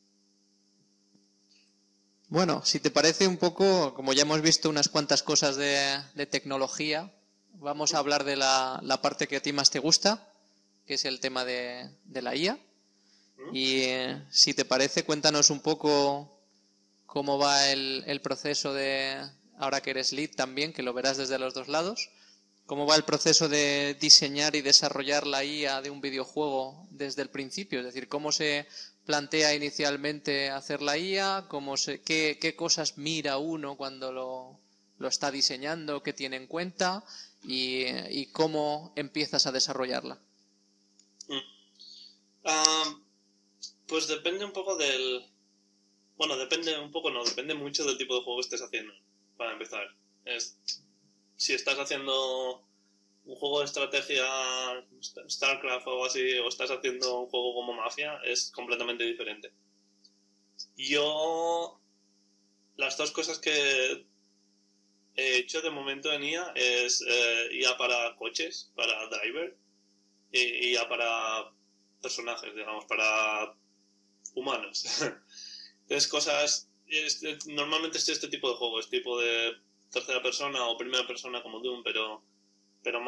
Bueno, si te parece un poco, como ya hemos visto unas cuantas cosas de tecnología, vamos a hablar de la parte que a ti más te gusta, que es el tema de la IA. ¿Mm? Y si te parece, cuéntanos un poco cómo va el proceso ahora que eres lead también, que lo verás desde los dos lados, cómo va el proceso de diseñar y desarrollar la IA de un videojuego desde el principio, es decir, cómo se plantea inicialmente hacer la IA, qué cosas mira uno cuando lo está diseñando, qué tiene en cuenta y cómo empiezas a desarrollarla. Mm. Ah, pues depende un poco Bueno, depende un poco, no, depende mucho del tipo de juego que estés haciendo, para empezar. Es, si estás haciendo un juego de estrategia, StarCraft o algo así, o estás haciendo un juego como Mafia, es completamente diferente. Yo, las dos cosas que he hecho de momento en IA es IA para coches, para driver, y IA para personajes, digamos, para humanos. Entonces, cosas... normalmente es este tipo de juegos, tipo de tercera persona o primera persona como Doom, pero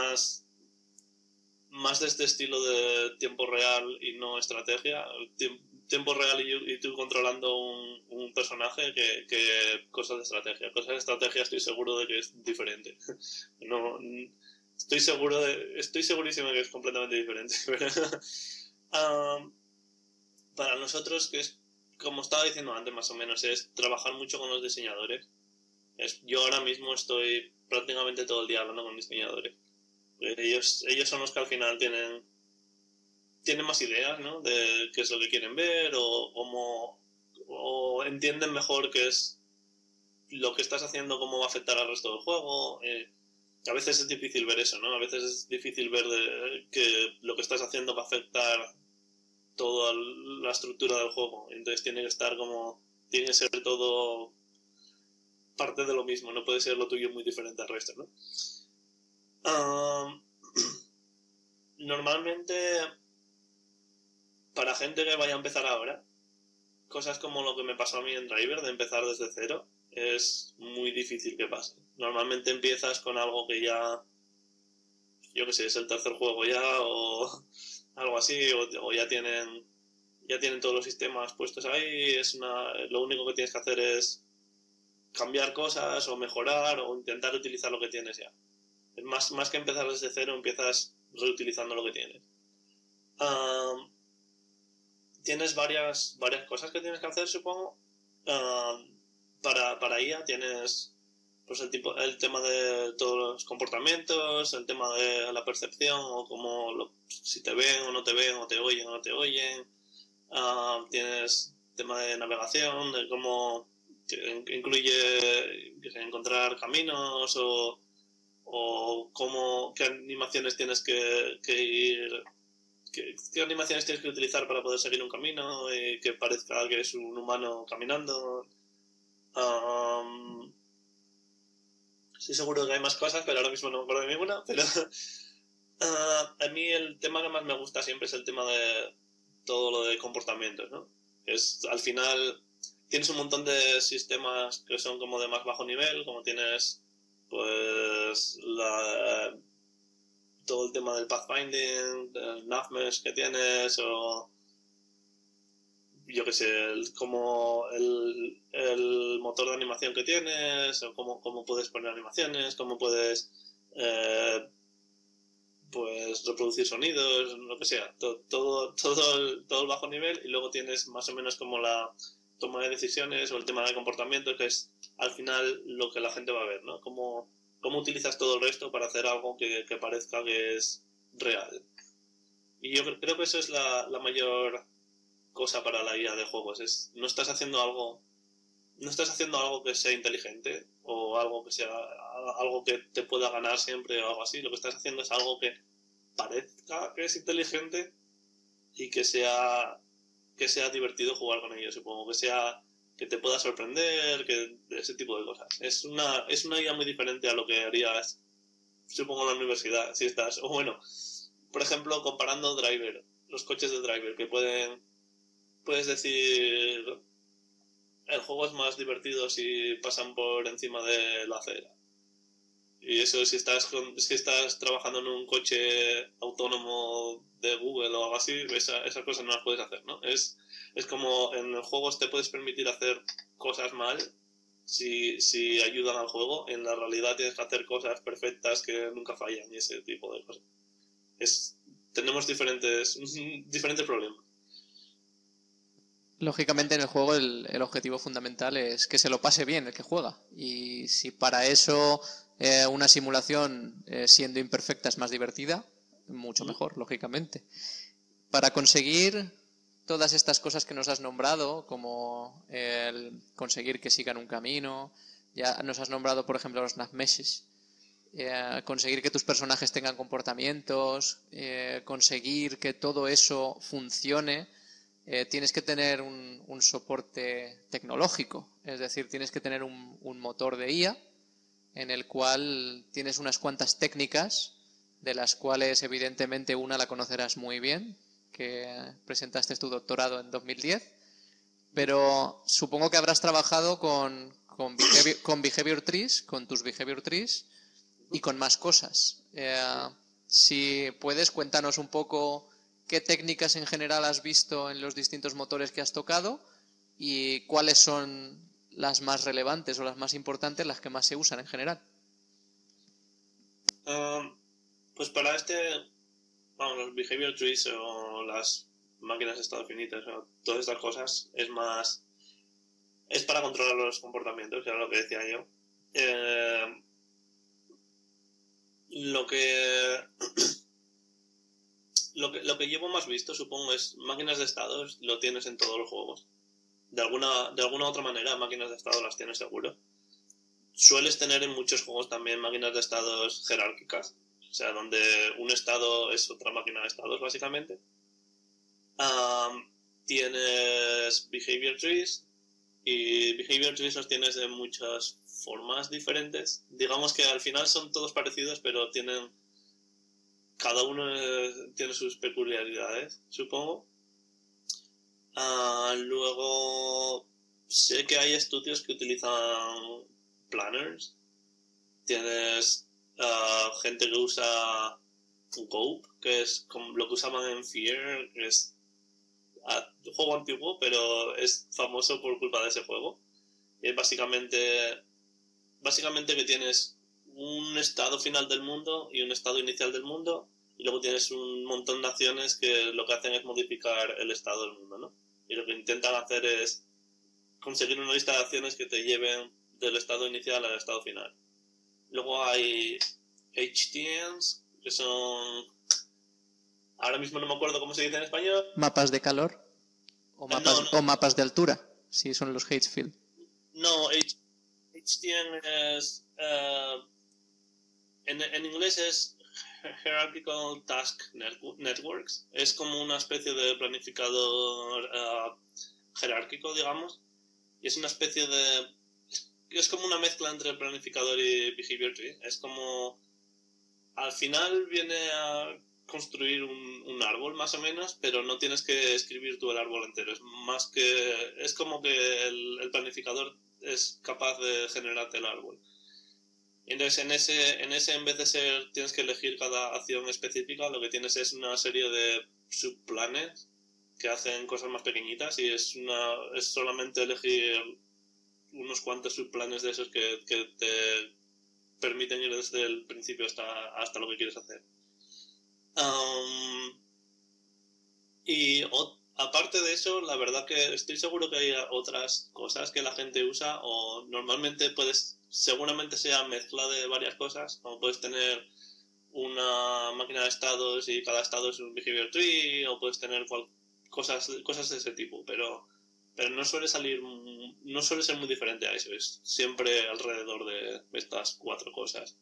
más de este estilo de tiempo real y no estrategia. Tiempo real y tú controlando un personaje que cosas de estrategia. Cosas de estrategia estoy seguro de que es diferente. No, estoy segurísimo de que es completamente diferente. um, para nosotros, que es, como estaba diciendo antes más o menos, es trabajar mucho con los diseñadores. Yo ahora mismo estoy prácticamente todo el día hablando con diseñadores. Ellos son los que al final tienen más ideas, ¿no? De qué es lo que quieren ver o entienden mejor qué es lo que estás haciendo, cómo va a afectar al resto del juego. A veces es difícil ver eso, ¿no? A veces es difícil ver que lo que estás haciendo va a afectar toda la estructura del juego. Entonces tiene que ser todo parte de lo mismo, no puede ser lo tuyo muy diferente al resto, ¿no? Um, Normalmente, para gente que vaya a empezar ahora, cosas como lo que me pasó a mí en Driver, de empezar desde cero, es muy difícil que pase. Normalmente empiezas con algo que ya, yo qué sé, es el tercer juego ya o algo así, o ya tienen todos los sistemas puestos ahí, lo único que tienes que hacer es cambiar cosas o mejorar o intentar utilizar lo que tienes ya. Más que empezar desde cero, empiezas reutilizando lo que tienes. Um, Tienes varias cosas que tienes que hacer, supongo. Para IA tienes pues el tema de todos los comportamientos, el tema de la percepción o si te ven o no te ven o te oyen o no te oyen. Tienes tema de navegación, de cómo que incluye encontrar caminos o qué animaciones tienes que ir ¿qué animaciones tienes que utilizar para poder seguir un camino y que parezca que es un humano caminando? Um, Estoy seguro que hay más cosas, pero ahora mismo no me acuerdo de ninguna. Pero a mí el tema que más me gusta siempre es el tema de todo lo de comportamientos, ¿no? Al final tienes un montón de sistemas que son como de más bajo nivel, como tienes pues todo el tema del pathfinding, del navmesh que tienes o yo qué sé, como el motor de animación que tienes, o cómo puedes poner animaciones, cómo puedes pues reproducir sonidos, lo que sea, todo el bajo nivel y luego tienes más o menos como la toma de decisiones o el tema de comportamiento, que es al final lo que la gente va a ver, ¿no? Cómo utilizas todo el resto para hacer algo que parezca que es real. Y yo creo que eso es la mayor cosa para la IA de juegos. No estás haciendo algo que sea inteligente o algo que sea algo que te pueda ganar siempre o algo así. Lo que estás haciendo es algo que parezca que es inteligente y que sea divertido jugar con ello, supongo, que te pueda sorprender, que ese tipo de cosas. Es una IA muy diferente a lo que harías, supongo, en la universidad, si estás, o bueno, por ejemplo, comparando Driver, los coches de Driver, puedes decir, el juego es más divertido si pasan por encima de la acera. Y eso si estás trabajando en un coche autónomo de Google o algo así, esas cosas no las puedes hacer, ¿no? Es como en los juegos te puedes permitir hacer cosas mal si ayudan al juego. En la realidad tienes que hacer cosas perfectas que nunca fallan y ese tipo de cosas. Tenemos diferentes problemas. Lógicamente en el juego el objetivo fundamental es que se lo pase bien el que juega. Y si para eso una simulación siendo imperfecta es más divertida, mucho mejor, lógicamente. Para conseguir todas estas cosas que nos has nombrado, como el conseguir que sigan un camino, ya nos has nombrado por ejemplo los navmeshes, conseguir que tus personajes tengan comportamientos, conseguir que todo eso funcione, tienes que tener un soporte tecnológico, es decir, tienes que tener un motor de IA en el cual tienes unas cuantas técnicas, de las cuales evidentemente una la conocerás muy bien, que presentaste tu doctorado en 2010, Pero supongo que habrás trabajado con behavior trees, con tus behavior trees y con más cosas. Si puedes, cuéntanos un poco qué técnicas en general has visto en los distintos motores que has tocado y cuáles son las más relevantes o las más importantes, las que más se usan en general. Pues para los behavior trees o las máquinas de estado finitas o todas estas cosas es para controlar los comportamientos, que era lo que decía yo. Lo que llevo más visto, supongo, es máquinas de estados. Lo tienes en todos los juegos. De alguna otra manera, máquinas de estado las tienes seguro. Sueles tener en muchos juegos también máquinas de estados jerárquicas, o sea, donde un estado es otra máquina de estados, básicamente. Tienes behavior trees, y behavior trees los tienes de muchas formas diferentes. Digamos que al final son todos parecidos, pero cada uno tiene sus peculiaridades, supongo. Luego sé que hay estudios que utilizan planners. Tienes gente que usa Gope, que es como lo que usaban en Fear, que es un juego antiguo, pero es famoso por culpa de ese juego. Y es básicamente que tienes un estado final del mundo y un estado inicial del mundo, y luego tienes un montón de acciones que lo que hacen es modificar el estado del mundo, ¿no? Y lo que intentan hacer es conseguir una lista de acciones que te lleven del estado inicial al estado final. Luego hay HTNs, que son... Ahora mismo no me acuerdo cómo se dice en español. ¿Mapas de calor? ¿O mapas de altura? Sí, son los H-Field. No, HTN es... en inglés es Hierarchical Task Networks. Es como una especie de planificador jerárquico, digamos. Y es una especie de... Es como una mezcla entre planificador y behavior tree. Es como... Al final viene a construir un árbol, más o menos, pero no tienes que escribir tú el árbol entero. Es como que el planificador es capaz de generarte el árbol. Y entonces en ese en vez de tienes que elegir cada acción específica, lo que tienes es una serie de subplanes que hacen cosas más pequeñitas, y es solamente elegir unos cuantos subplanes de esos que te permiten ir desde el principio hasta lo que quieres hacer. Aparte de eso, la verdad que estoy seguro que hay otras cosas que la gente usa, o normalmente seguramente sea mezcla de varias cosas, como puedes tener una máquina de estados y cada estado es un behavior tree, o puedes tener cosas de ese tipo, pero no suele ser muy diferente a eso, es siempre alrededor de estas 4 cosas.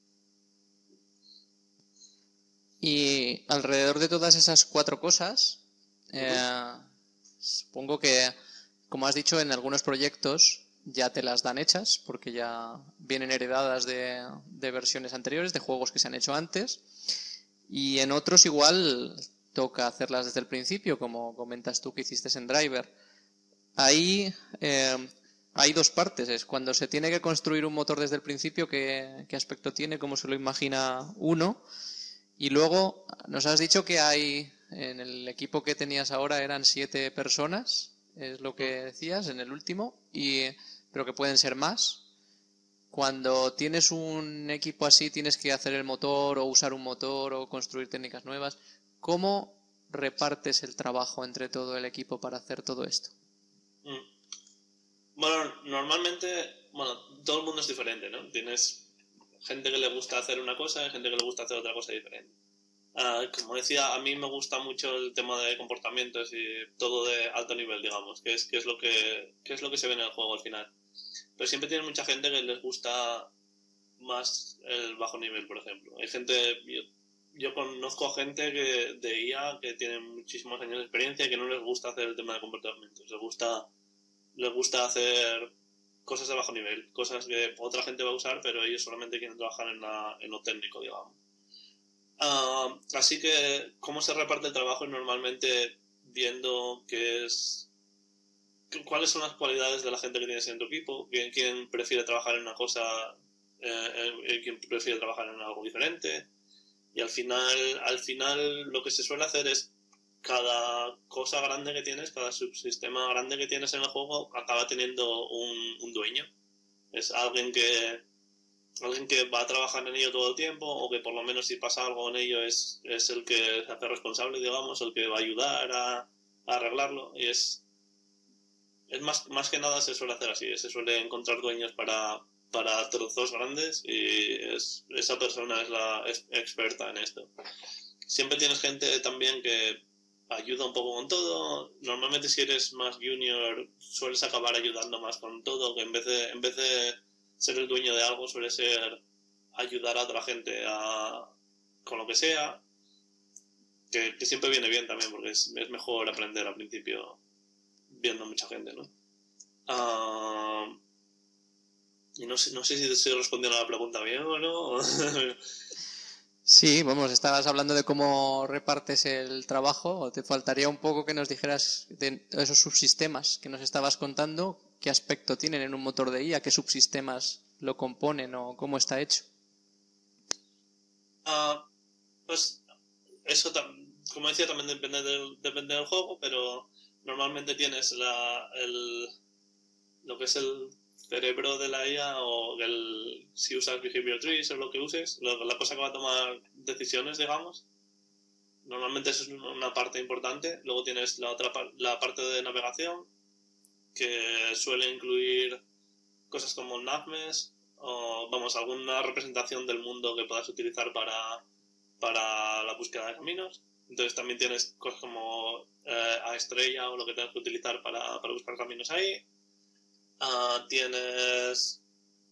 Y alrededor de todas esas 4 cosas, supongo que, como has dicho, en algunos proyectos ya te las dan hechas, porque ya vienen heredadas de versiones anteriores, de juegos que se han hecho antes, y en otros igual toca hacerlas desde el principio, como comentas tú que hiciste en Driver. Ahí hay 2 partes, es cuando se tiene que construir un motor desde el principio, qué aspecto tiene, cómo se lo imagina uno. Y luego nos has dicho que en el equipo que tenías ahora eran 7 personas, es lo que decías en el último, pero que pueden ser más. Cuando tienes un equipo así, tienes que hacer el motor o usar un motor o construir técnicas nuevas. ¿Cómo repartes el trabajo entre todo el equipo para hacer todo esto? Bueno, normalmente, todo el mundo es diferente, ¿no? Tienes gente que le gusta hacer una cosa y gente que le gusta hacer otra cosa diferente. Como decía, a mí me gusta mucho el tema de comportamientos y todo de alto nivel, digamos, que es lo que se ve en el juego al final. Pero siempre tiene mucha gente que les gusta más el bajo nivel, por ejemplo. Hay gente, yo conozco a gente de IA que tiene muchísimos años de experiencia y que no les gusta hacer el tema de comportamientos. Les gusta hacer cosas de bajo nivel, cosas que otra gente va a usar, pero ellos solamente quieren trabajar en lo técnico, digamos. Así que, ¿cómo se reparte el trabajo? Normalmente viendo qué es cuáles son las cualidades de la gente que tienes en tu equipo, quién prefiere trabajar en una cosa, quién prefiere trabajar en algo diferente. Y al final lo que se suele hacer es cada cosa grande que tienes, cada subsistema grande que tienes en el juego acaba teniendo un dueño. Es alguien que va a trabajar en ello todo el tiempo, o que por lo menos si pasa algo en ello es el que se hace responsable, digamos, el que va a ayudar a arreglarlo. Y es más que nada se suele hacer así, se suele encontrar dueños para trozos grandes, y esa persona es la experta en esto. Siempre tienes gente también que ayuda un poco con todo. Normalmente si eres más junior sueles acabar ayudando más con todo, que en vez de ser el dueño de algo suele ser ayudar a otra gente con lo que sea, que siempre viene bien también, porque es mejor aprender al principio viendo a mucha gente, ¿no? Y no sé si te estoy respondiendo a la pregunta bien o no. Sí, vamos, estabas hablando de cómo repartes el trabajo, o te faltaría un poco que nos dijeras de esos subsistemas que nos estabas contando, qué aspecto tienen en un motor de IA, qué subsistemas lo componen o cómo está hecho. Pues eso, como decía, también depende del juego, pero normalmente tienes lo que es el cerebro de la IA, o si usas Behavior Trees o lo que uses, la cosa que va a tomar decisiones, digamos. Normalmente eso es una parte importante. Luego tienes la parte de navegación, que suele incluir cosas como navmes, o vamos, alguna representación del mundo que puedas utilizar para la búsqueda de caminos. Entonces también tienes cosas como a estrella, o lo que tengas que utilizar para buscar caminos ahí. Tienes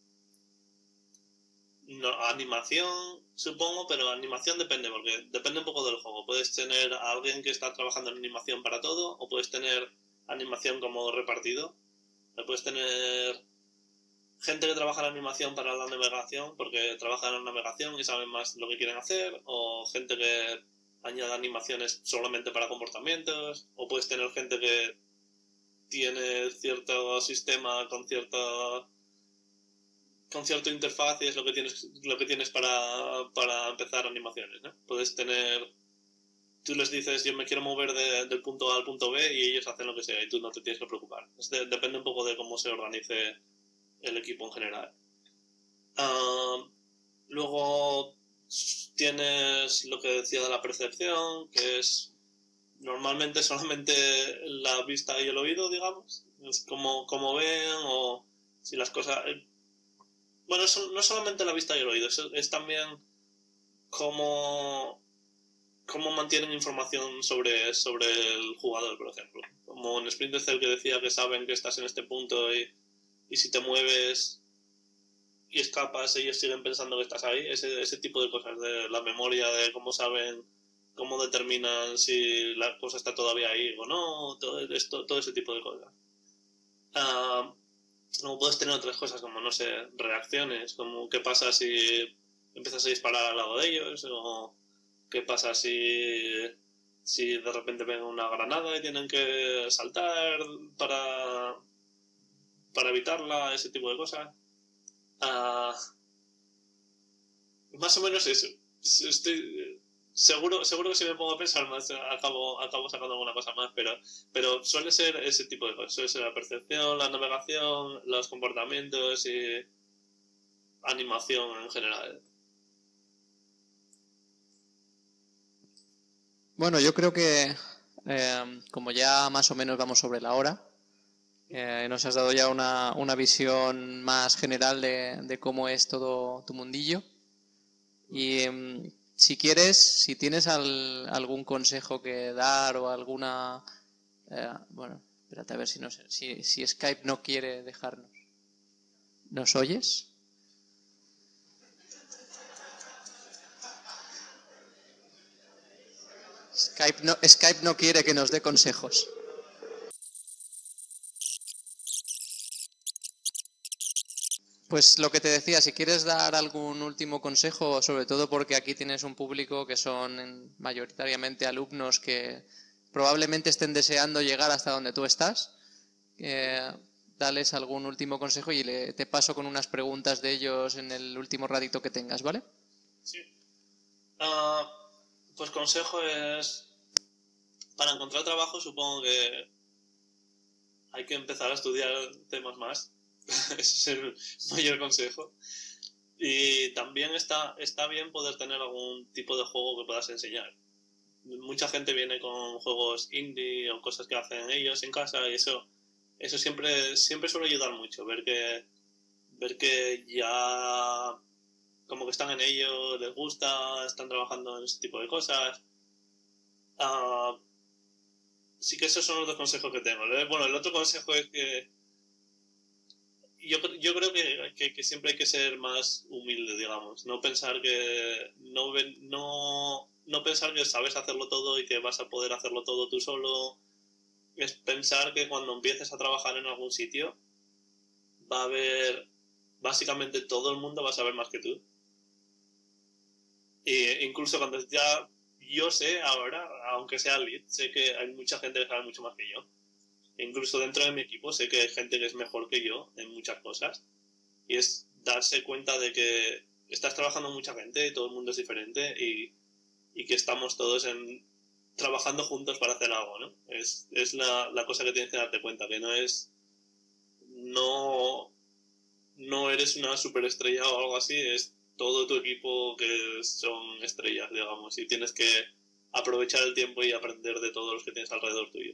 animación, supongo, pero animación depende, porque depende un poco del juego. Puedes tener a alguien que está trabajando en animación para todo, o puedes tener animación como repartido. Puedes tener gente que trabaja en animación para la navegación, porque trabajan en navegación y saben más lo que quieren hacer, o gente que añade animaciones solamente para comportamientos, o puedes tener gente que tiene cierto sistema con cierta interfaz, y es lo que tienes para empezar animaciones, ¿no? Puedes tener, tú les dices yo me quiero mover del punto A al punto B, y ellos hacen lo que sea y tú no te tienes que preocupar. Depende un poco de cómo se organice el equipo en general. Luego tienes lo que decía de la percepción, que es normalmente solamente la vista y el oído, digamos. Es como ven, o si las cosas... Bueno, no solamente la vista y el oído, es también cómo mantienen información sobre el jugador, por ejemplo. Como en Splinter Cell, que decía que saben que estás en este punto, y si te mueves y escapas, ellos siguen pensando que estás ahí. Ese tipo de cosas, de la memoria, de cómo saben, cómo determinan si la cosa está todavía ahí o no, todo ese tipo de cosas. Luego puedes tener otras cosas como, no sé, reacciones, como qué pasa si empiezas a disparar al lado de ellos, o qué pasa si de repente ven una granada y tienen que saltar para evitarla, ese tipo de cosas. Más o menos eso. Estoy seguro que si me pongo a pensar más acabo sacando alguna cosa más, pero suele ser ese tipo de cosas. Suele ser la percepción, la navegación, los comportamientos y animación en general. Bueno, yo creo que como ya más o menos vamos sobre la hora, nos has dado ya una visión más general de cómo es todo tu mundillo. Y si quieres, si tienes algún consejo que dar o alguna... bueno, espérate a ver si Skype no quiere dejarnos. ¿Nos oyes? Skype no quiere que nos dé consejos. Pues lo que te decía, si quieres dar algún último consejo, sobre todo porque aquí tienes un público que son mayoritariamente alumnos que probablemente estén deseando llegar hasta donde tú estás, dales algún último consejo y te paso con unas preguntas de ellos en el último ratito que tengas, ¿vale? Sí. Pues consejo es, para encontrar trabajo supongo que hay que empezar a estudiar temas más. Ese es el mayor consejo. Y también está bien poder tener algún tipo de juego que puedas enseñar. Mucha gente viene con juegos indie o cosas que hacen ellos en casa y eso siempre suele ayudar mucho. Ver que ya como que están en ello, les gusta, están trabajando en ese tipo de cosas. Sí que esos son los dos consejos que tengo. Bueno, el otro consejo es que yo creo que siempre hay que ser más humilde, digamos. No pensar que no pensar que sabes hacerlo todo y que vas a poder hacerlo todo tú solo. Es pensar que cuando empieces a trabajar en algún sitio va a haber, básicamente todo el mundo va a saber más que tú. E incluso cuando ya yo sé ahora, aunque sea lead, sé que hay mucha gente que sabe mucho más que yo. E incluso dentro de mi equipo sé que hay gente que es mejor que yo en muchas cosas. Y es darse cuenta de que estás trabajando con mucha gente y todo el mundo es diferente y que estamos todos trabajando juntos para hacer algo, ¿no? Es la cosa que tienes que darte cuenta, que no eres una superestrella o algo así, es todo tu equipo que son estrellas, digamos, y tienes que aprovechar el tiempo y aprender de todos los que tienes alrededor tuyo.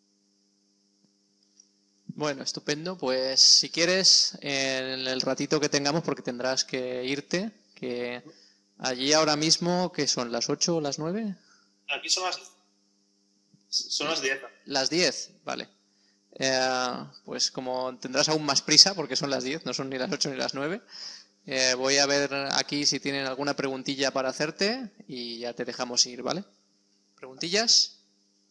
Bueno, estupendo. Pues si quieres, en el ratito que tengamos, porque tendrás que irte, que allí ahora mismo, ¿qué son? ¿Las 8 o las 9? Aquí son las 10. Las 10, vale. Pues como tendrás aún más prisa, porque son las 10, no son ni las 8 ni las 9, voy a ver aquí si tienen alguna preguntilla para hacerte y ya te dejamos ir, ¿vale? ¿Preguntillas?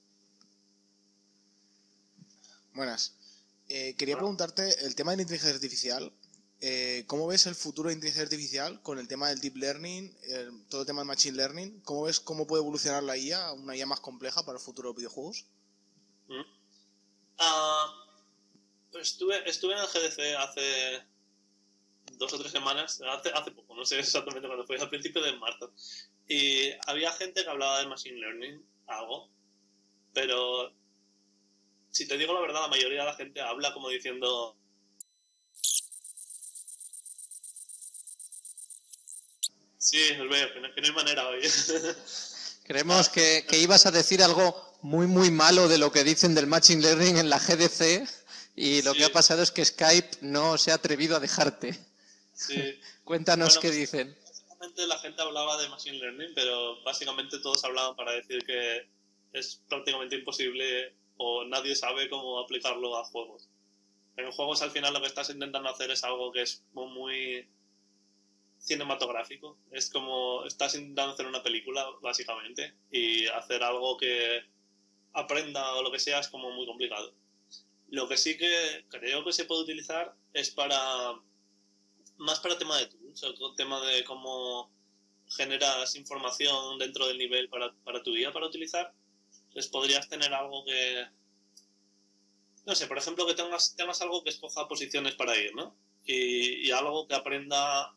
Buenas. Quería preguntarte el tema de la inteligencia artificial. ¿Cómo ves el futuro de inteligencia artificial con el tema del deep learning, todo el tema de machine learning? ¿Cómo ves cómo puede evolucionar la IA, una IA más compleja para el futuro de los videojuegos? Pues estuve en el GDC hace 2 o 3 semanas, hace poco, no sé exactamente cuándo fue, al principio de marzo. Y había gente que hablaba de machine learning, algo, pero si te digo la verdad, la mayoría de la gente habla como diciendo... Sí, os veo, que no hay manera hoy. Creemos que ibas a decir algo muy, muy malo de lo que dicen del Machine Learning en la GDC y lo que ha pasado es que Skype no se ha atrevido a dejarte. Sí. Cuéntanos Bueno, qué pues, dicen. básicamente la gente hablaba de Machine Learning, pero básicamente todos hablaban para decir que es prácticamente imposible o nadie sabe cómo aplicarlo a juegos. En juegos al final lo que estás intentando hacer es algo que es muy cinematográfico. Es como estás intentando hacer una película, básicamente, y hacer algo que aprenda o lo que sea es como muy complicado. Lo que sí que creo que se puede utilizar es más para tema de tools, el tema de cómo generas información dentro del nivel para tu IA para utilizar. Entonces podrías tener algo que, no sé, por ejemplo, que tengas algo que escoja posiciones para ir, ¿no? Y algo que aprenda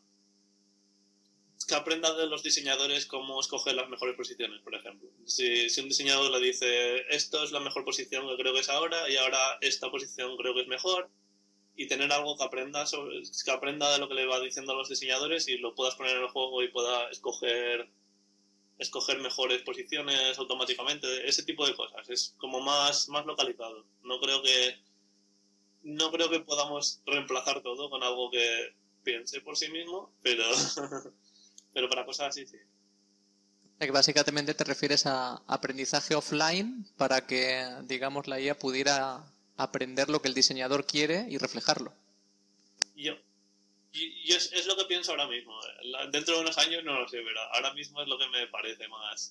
de los diseñadores cómo escoger las mejores posiciones, por ejemplo. Si un diseñador le dice, esto es la mejor posición que creo que es ahora, y ahora esta posición creo que es mejor, y tener algo que aprenda de lo que le va diciendo a los diseñadores y lo puedas poner en el juego y pueda escoger mejores posiciones automáticamente, ese tipo de cosas. Es como más localizado. No creo que podamos reemplazar todo con algo que piense por sí mismo, pero pero para cosas así sí. Que básicamente te refieres a aprendizaje offline para que, digamos, la IA pudiera aprender lo que el diseñador quiere y reflejarlo. Y es lo que pienso ahora mismo. Dentro de unos años no lo sé, pero ahora mismo es lo que me parece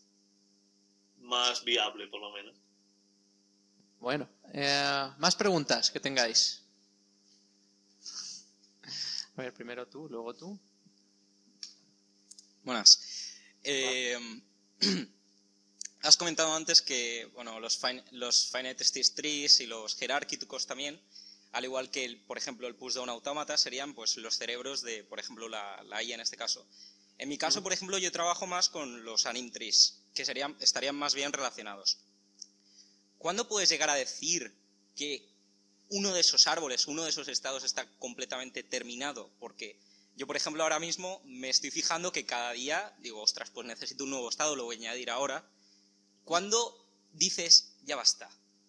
más viable, por lo menos. Bueno, más preguntas que tengáis. A ver, primero tú, luego tú. Buenas. has comentado antes que bueno, los Finite State Trees y los jerárquicos también, al igual que, por ejemplo, el Pushdown Automata, serían pues los cerebros de, por ejemplo, la IA en este caso. En mi caso, por ejemplo, yo trabajo más con los Anim Trees, que estarían más bien relacionados. ¿Cuándo puedes llegar a decir que uno de esos árboles, uno de esos estados está completamente terminado? Porque yo, por ejemplo, ahora mismo me estoy fijando que cada día digo, ostras, pues necesito un nuevo estado, lo voy a añadir ahora. ¿Cuándo dices, ya basta?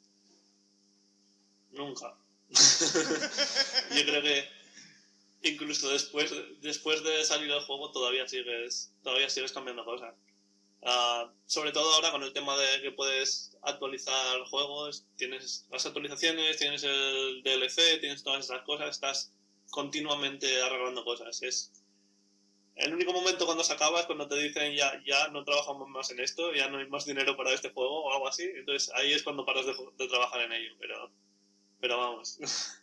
Nunca. Yo creo que incluso después de salir del juego todavía sigues cambiando cosas. Sobre todo ahora con el tema de que puedes actualizar juegos, tienes las actualizaciones, tienes el DLC, tienes todas esas cosas, estás continuamente arreglando cosas. Es el único momento cuando se acaba es cuando te dicen ya no trabajamos más en esto, ya no hay más dinero para este juego o algo así. Entonces ahí es cuando paras de trabajar en ello, pero vamos.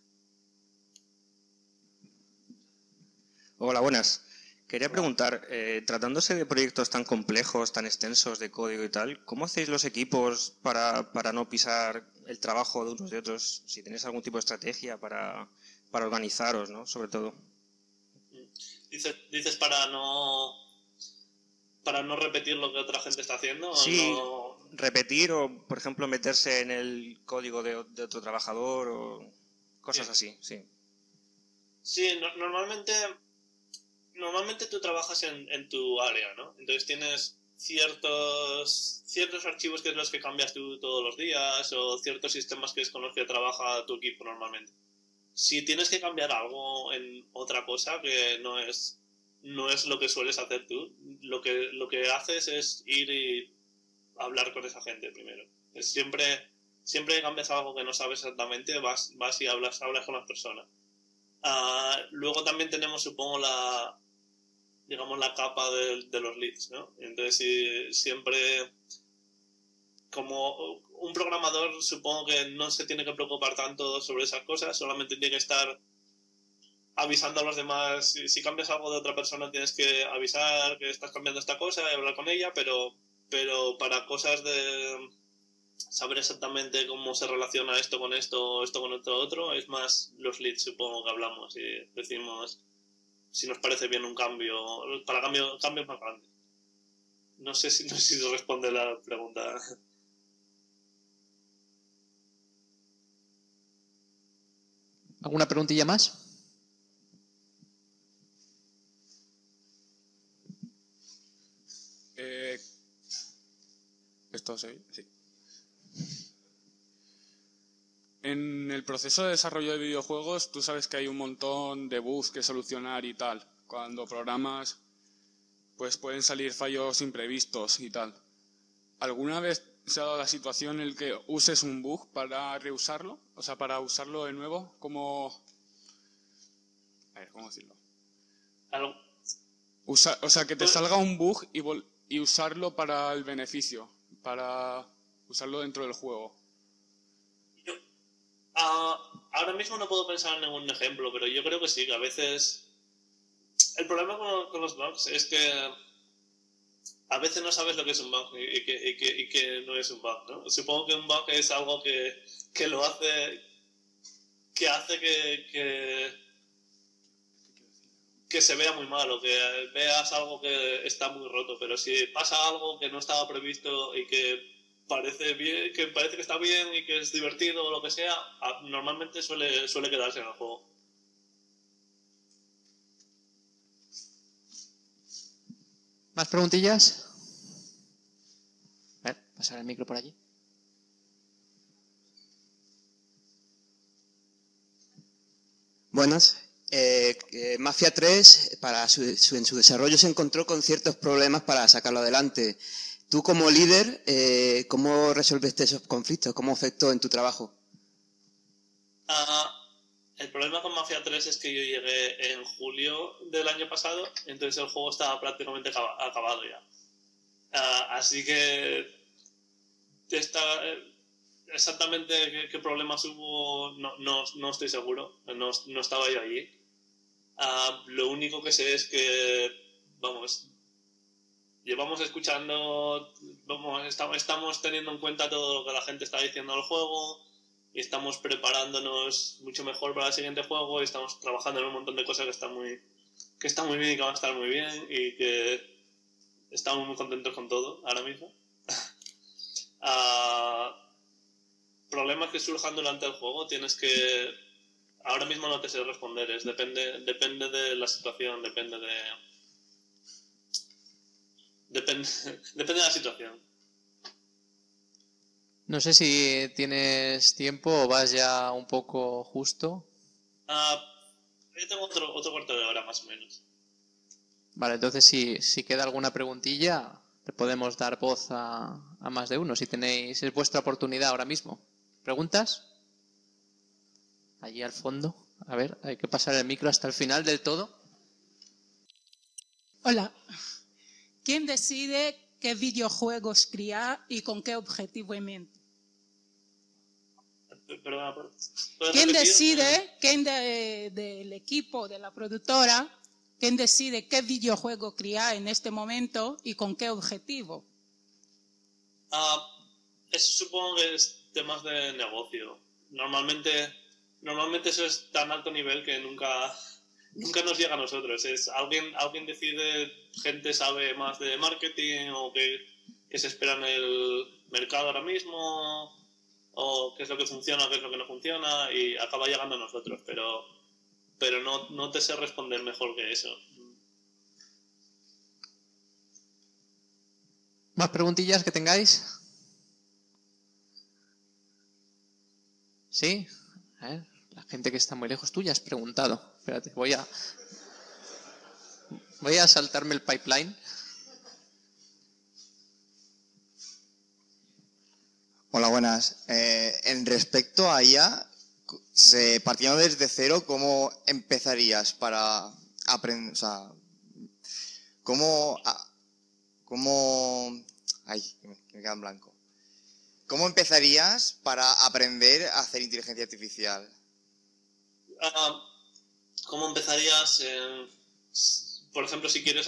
Hola, buenas. Quería Hola. preguntar, tratándose de proyectos tan complejos, tan extensos de código y tal, ¿cómo hacéis los equipos para no pisar el trabajo de unos de otros? Si tenéis algún tipo de estrategia para organizaros, ¿no? Sobre todo. Dices para no repetir lo que otra gente está haciendo. Sí, ¿O no? repetir o, por ejemplo, meterse en el código de otro trabajador o cosas así, sí. Sí, normalmente tú trabajas en tu área, ¿no? Entonces tienes ciertos archivos que es los que cambias tú todos los días o ciertos sistemas que es con los que trabaja tu equipo normalmente. Si tienes que cambiar algo en otra cosa que no es lo que sueles hacer tú, lo que haces es ir y hablar con esa gente primero. Siempre que cambias algo que no sabes exactamente, vas y hablas con las personas. Luego también tenemos, supongo, la capa de los leads, ¿no? Entonces, siempre, como un programador, supongo que no se tiene que preocupar tanto sobre esas cosas, solamente tiene que estar avisando a los demás. Si cambias algo de otra persona, tienes que avisar que estás cambiando esta cosa y hablar con ella, pero para cosas de saber exactamente cómo se relaciona esto con esto otro, es más los leads, supongo que hablamos y decimos si nos parece bien un cambio, para cambios más grandes. No sé si responde la pregunta. ¿Alguna preguntilla más? ¿Esto se oye? Sí. En el proceso de desarrollo de videojuegos, tú sabes que hay un montón de bugs que solucionar y tal. Cuando programas, pues pueden salir fallos imprevistos y tal. ¿Alguna vez se ha dado la situación en la que uses un bug para reusarlo? O sea, para usarlo de nuevo, como... A ver, ¿cómo decirlo? Algo. O sea, que te salga un bug y usarlo para el beneficio, para usarlo dentro del juego. Ahora mismo no puedo pensar en ningún ejemplo, pero yo creo que sí, que a veces... El problema con los bugs es que a veces no sabes lo que es un bug y que no es un bug, ¿no? Supongo que un bug es algo que lo hace... que hace que se vea muy mal o que veas algo que está muy roto, pero si pasa algo que no estaba previsto y que parece bien, que parece que está bien y que es divertido o lo que sea, normalmente suele quedarse en el juego. ¿Más preguntillas? A ver, pasar el micro por allí. Buenas. Mafia 3, en su desarrollo se encontró con ciertos problemas para sacarlo adelante. Tú como líder, ¿cómo resolviste esos conflictos? ¿Cómo afectó en tu trabajo? El problema con Mafia 3 es que yo llegué en julio del año pasado, entonces el juego estaba prácticamente acabado ya. Así que exactamente qué problemas hubo no estoy seguro, no estaba yo allí. Lo único que sé es que, vamos, llevamos escuchando estamos teniendo en cuenta todo lo que la gente está diciendo del juego y estamos preparándonos mucho mejor para el siguiente juego y estamos trabajando en un montón de cosas que están muy bien y que van a estar muy bien y que estamos muy contentos con todo ahora mismo. Problemas que surjan durante el juego ahora mismo no te sé responder, depende de la situación, depende de la situación. No sé si tienes tiempo o vas ya un poco justo. Yo tengo otro cuarto de hora más o menos. Vale, entonces si queda alguna preguntilla, le podemos dar voz a más de uno. Es vuestra oportunidad ahora mismo. ¿Preguntas? Allí al fondo. A ver, hay que pasar el micro hasta el final del todo. Hola. ¿Quién decide qué videojuegos crear y con qué objetivo en mente? Perdona, ¿Quién decide, del equipo, de la productora, quién decide qué videojuego crear en este momento y con qué objetivo? Eso supongo que es temas de negocio. Normalmente eso es tan alto nivel que nunca nos llega a nosotros. Alguien decide, gente sabe más de marketing o que se espera en el mercado ahora mismo o qué es lo que funciona, qué es lo que no funciona y acaba llegando a nosotros, pero no te sé responder mejor que eso. ¿Más preguntillas que tengáis? ¿Sí? A ver, la gente que está muy lejos, tú ya has preguntado. Espérate, voy a saltarme el pipeline. Hola, buenas. En respecto a IA, partiendo desde cero, ¿cómo empezarías para aprender? O sea, ay, que me queda en blanco. ¿Cómo empezarías para aprender a hacer inteligencia artificial? ¿Cómo empezarías? Por ejemplo, si quieres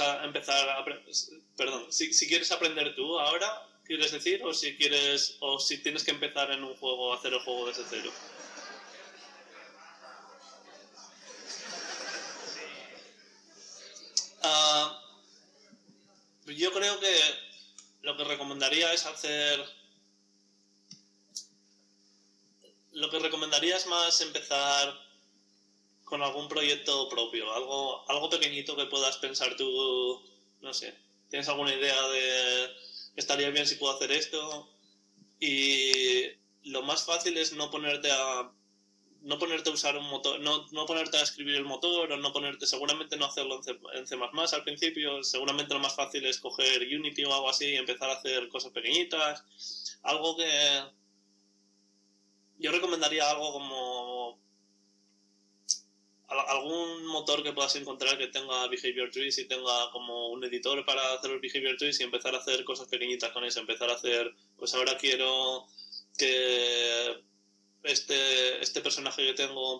si quieres aprender tú ahora, ¿quieres decir? O si tienes que empezar en un juego, a hacer el juego desde cero. Yo creo que lo que recomendaría es más empezar con algún proyecto propio, algo pequeñito que puedas pensar tú, no sé, tienes alguna idea de estaría bien si puedo hacer esto, y lo más fácil es no ponerte a usar un motor, no ponerte a escribir el motor, o seguramente no hacerlo en C++ al principio. Seguramente lo más fácil es coger Unity o algo así y empezar a hacer cosas pequeñitas. Algo que yo recomendaría, algo como algún motor que puedas encontrar que tenga behavior trees y tenga como un editor para hacer los behavior trees y empezar a hacer cosas pequeñitas con eso. Empezar a hacer, pues ahora quiero que este personaje que tengo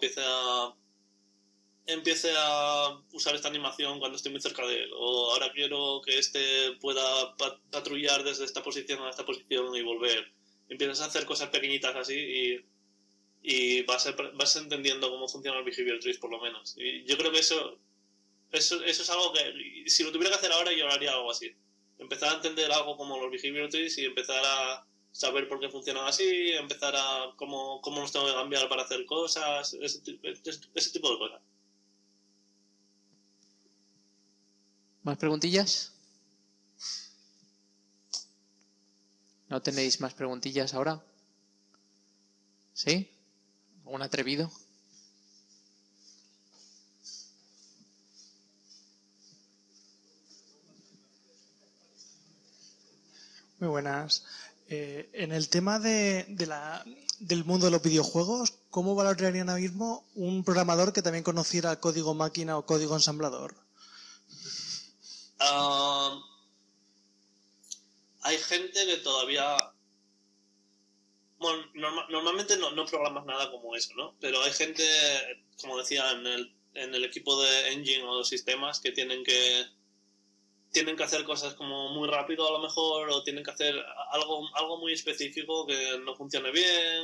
empiece a usar esta animación cuando estoy muy cerca de él, o ahora quiero que pueda patrullar desde esta posición a esta posición y volver. Empiezas a hacer cosas pequeñitas así y vas entendiendo cómo funciona el behavior trees, por lo menos. Y yo creo que eso es algo que, si lo tuviera que hacer ahora, yo haría algo así. Empezar a entender algo como los behavior trees y empezar a saber por qué funcionan así, empezar a cómo los tengo que cambiar para hacer cosas, ese tipo de cosas. ¿Más preguntillas? ¿No tenéis más preguntillas ahora? ¿Sí? ¿Algún atrevido? Muy buenas. En el tema del mundo de los videojuegos, ¿cómo valorarían ahora mismo un programador que también conociera código máquina o código ensamblador? Hay gente que todavía... Bueno, normalmente no programas nada como eso, ¿no? Pero hay gente, como decía, en el equipo de engine o sistemas que tienen que tienen que hacer cosas como muy rápido a lo mejor, o tienen que hacer algo muy específico que no funcione bien.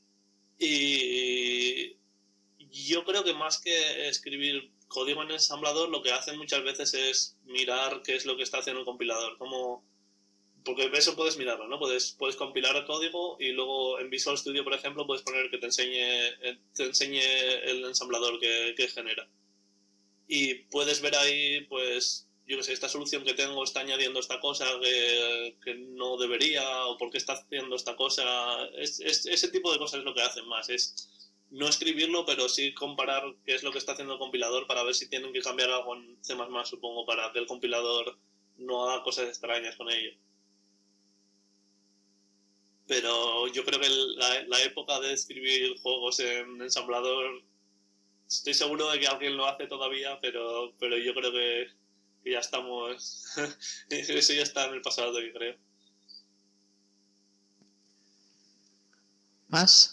Y yo creo que más que escribir código en ensamblador, lo que hacen muchas veces es mirar qué es lo que está haciendo el compilador. Porque eso puedes mirarlo, ¿no? Puedes compilar el código y luego en Visual Studio, por ejemplo, puedes poner que te enseñe el ensamblador que genera. Y puedes ver ahí, pues, yo qué sé, esta solución que tengo está añadiendo esta cosa que no debería, o por qué está haciendo esta cosa. Ese tipo de cosas es lo que hacen más. Es no escribirlo, pero sí comparar qué es lo que está haciendo el compilador para ver si tienen que cambiar algo en C++, supongo, para que el compilador no haga cosas extrañas con ello. Pero yo creo que la época de escribir juegos en ensamblador, estoy seguro de que alguien lo hace todavía, pero yo creo que ya estamos... eso ya está en el pasado, yo creo. ¿Más?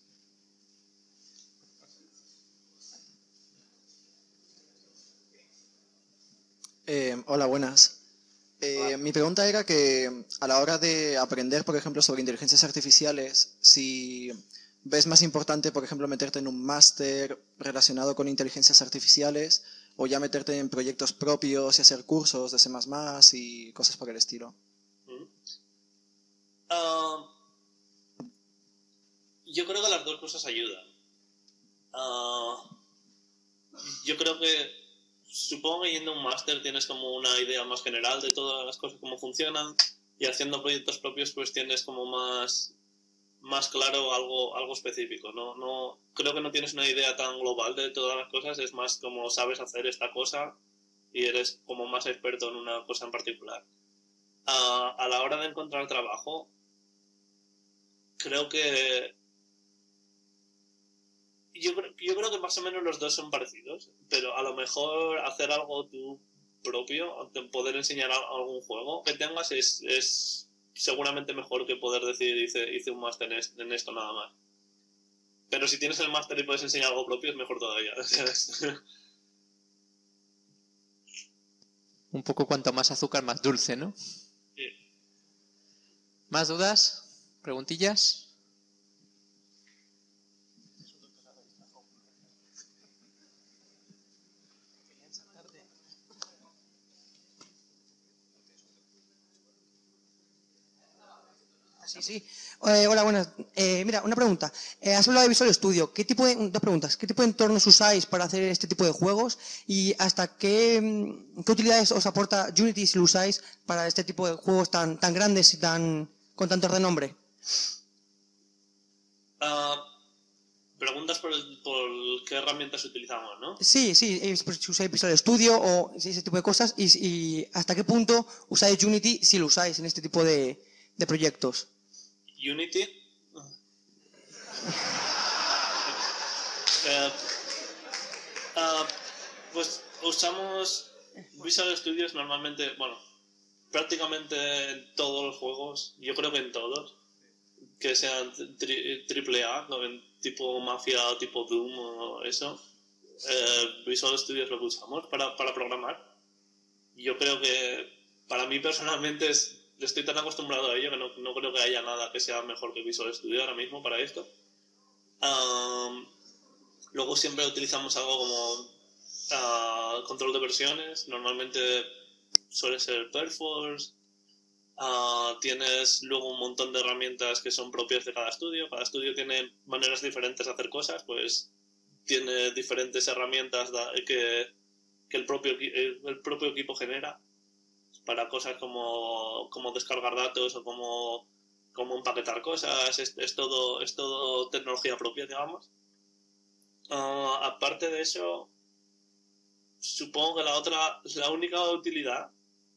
Hola, buenas. Mi pregunta era que a la hora de aprender, por ejemplo, sobre inteligencias artificiales, si ves más importante, por ejemplo, meterte en un máster relacionado con inteligencias artificiales o ya meterte en proyectos propios y hacer cursos de C++ y cosas por el estilo. Yo creo que las dos cosas ayudan. Yo creo que supongo que yendo a un máster tienes como una idea más general de todas las cosas, cómo funcionan, y haciendo proyectos propios pues tienes como más claro algo específico. No creo que no tienes una idea tan global de todas las cosas, es más como sabes hacer esta cosa y eres como más experto en una cosa en particular. A la hora de encontrar trabajo, creo que yo creo que más o menos los dos son parecidos, pero a lo mejor hacer algo tú propio, poder enseñar algún juego que tengas es seguramente mejor que poder decir hice un máster en esto nada más. Pero si tienes el máster y puedes enseñar algo propio es mejor todavía. Un poco cuanto más azúcar, más dulce, ¿no? Sí. ¿Más dudas? ¿Preguntillas? Sí. Hola, buenas. Mira, una pregunta. Has hablado de Visual Studio. Dos preguntas. ¿Qué tipo de entornos usáis para hacer este tipo de juegos? ¿Y hasta qué utilidades os aporta Unity si lo usáis para este tipo de juegos tan grandes y con tanto renombre? Preguntas por qué herramientas utilizamos, ¿no? Sí, si usáis Visual Studio o ese tipo de cosas. ¿Y hasta qué punto usáis Unity si lo usáis en este tipo de proyectos? Unity. Pues usamos Visual Studios normalmente, bueno, prácticamente en todos los juegos, yo creo que en todos, que sean AAA, ¿no? Tipo Mafia o tipo Doom o eso. Visual Studios lo que usamos para programar. Yo creo que para mí personalmente estoy tan acostumbrado a ello que no creo que haya nada que sea mejor que Visual Studio ahora mismo para esto. Luego siempre utilizamos algo como control de versiones. Normalmente suele ser Perforce. Tienes luego un montón de herramientas que son propias de cada estudio. Cada estudio tiene maneras diferentes de hacer cosas, pues tiene diferentes herramientas que el propio equipo genera para cosas como descargar datos o como empaquetar cosas. Es todo tecnología propia, digamos. Aparte de eso, supongo que la única utilidad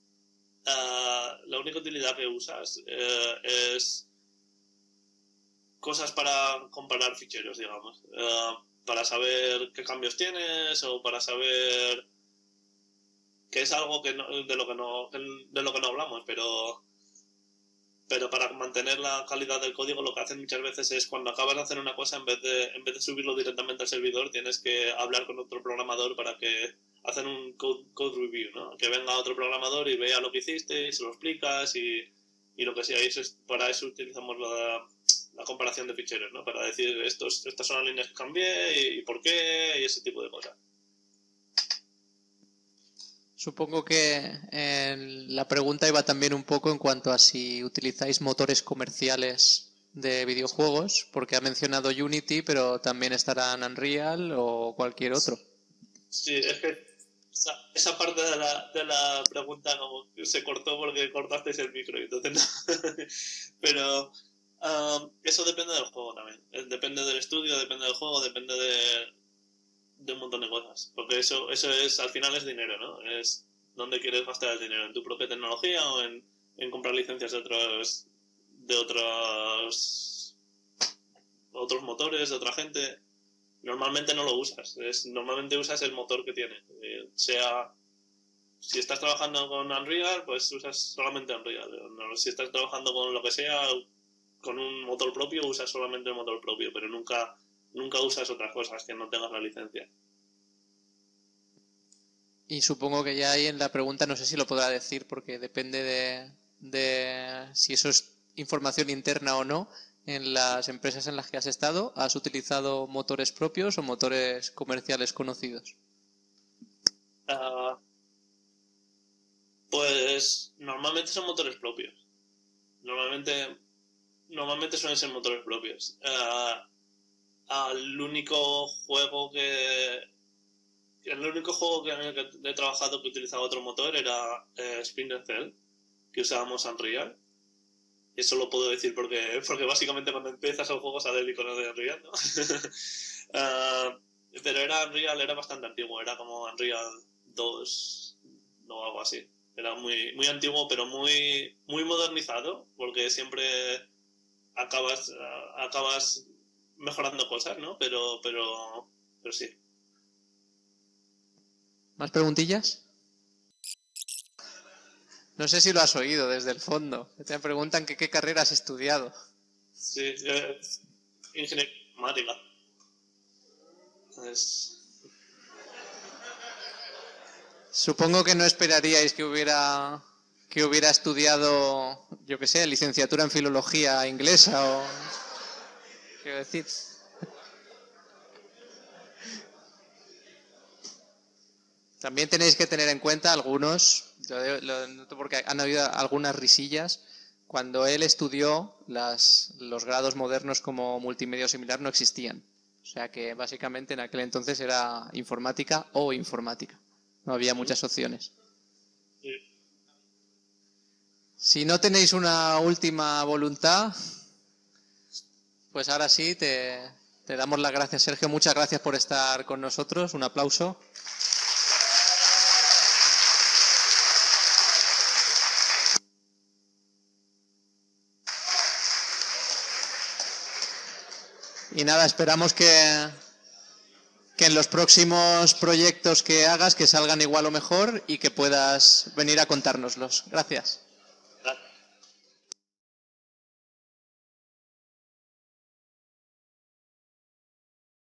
que usas es cosas para comparar ficheros, digamos, para saber qué cambios tienes o para saber que es algo de lo que no hablamos, pero para mantener la calidad del código lo que hacen muchas veces es cuando acabas de hacer una cosa, en vez de subirlo directamente al servidor, tienes que hablar con otro programador para que hacer un code review, ¿no? Que venga otro programador y vea lo que hiciste y se lo explicas y lo que sea. Y para eso utilizamos la comparación de ficheros, ¿no? Para decir estas son las líneas que cambié y por qué y ese tipo de cosas. Supongo que la pregunta iba también un poco en cuanto a si utilizáis motores comerciales de videojuegos, porque ha mencionado Unity, pero también estarán Unreal o cualquier otro. Sí, es que esa parte de la pregunta como se cortó porque cortasteis el micro, entonces no. Pero eso depende del juego también. Depende del estudio, depende del juego, depende de un montón de cosas. Porque eso es, al final es dinero, ¿no? Es dónde quieres gastar el dinero, en tu propia tecnología o en comprar licencias de otros motores, de otra gente. Normalmente no lo usas, normalmente usas el motor que tiene. Si estás trabajando con Unreal, pues usas solamente Unreal. Si estás trabajando con lo que sea, con un motor propio, usas solamente el motor propio, pero nunca usas otras cosas que no tengas la licencia. Y supongo que ya ahí en la pregunta, no sé si lo podrá decir, porque depende de si eso es información interna o no. En las empresas en las que has estado, ¿has utilizado motores propios o motores comerciales conocidos? Pues normalmente son motores propios. Normalmente suelen ser motores propios. El único juego en el que he trabajado que utilizaba otro motor era Splinter Cell, que usábamos Unreal. Eso lo puedo decir porque básicamente cuando empiezas el juego sale el icono de Unreal, ¿no? Pero era Unreal, era bastante antiguo, era como Unreal 2 o algo así. Era muy, muy antiguo, pero muy, muy modernizado, porque siempre acabas mejorando cosas, ¿no? Pero sí. ¿Más preguntillas? No sé si lo has oído desde el fondo. Te preguntan que qué carrera has estudiado. Sí, ingeniería informática. Supongo que no esperaríais que hubiera estudiado, yo qué sé, licenciatura en filología inglesa o... Quiero decir... También tenéis que tener en cuenta algunos, lo noto porque han habido algunas risillas, cuando él estudió los grados modernos como multimedia o similar no existían. O sea que básicamente en aquel entonces era informática o informática. No había muchas opciones. Si no tenéis una última voluntad, pues ahora sí te damos las gracias, Sergio. Muchas gracias por estar con nosotros. Un aplauso. Y nada, esperamos que en los próximos proyectos que hagas que salgan igual o mejor y que puedas venir a contárnoslos. Gracias.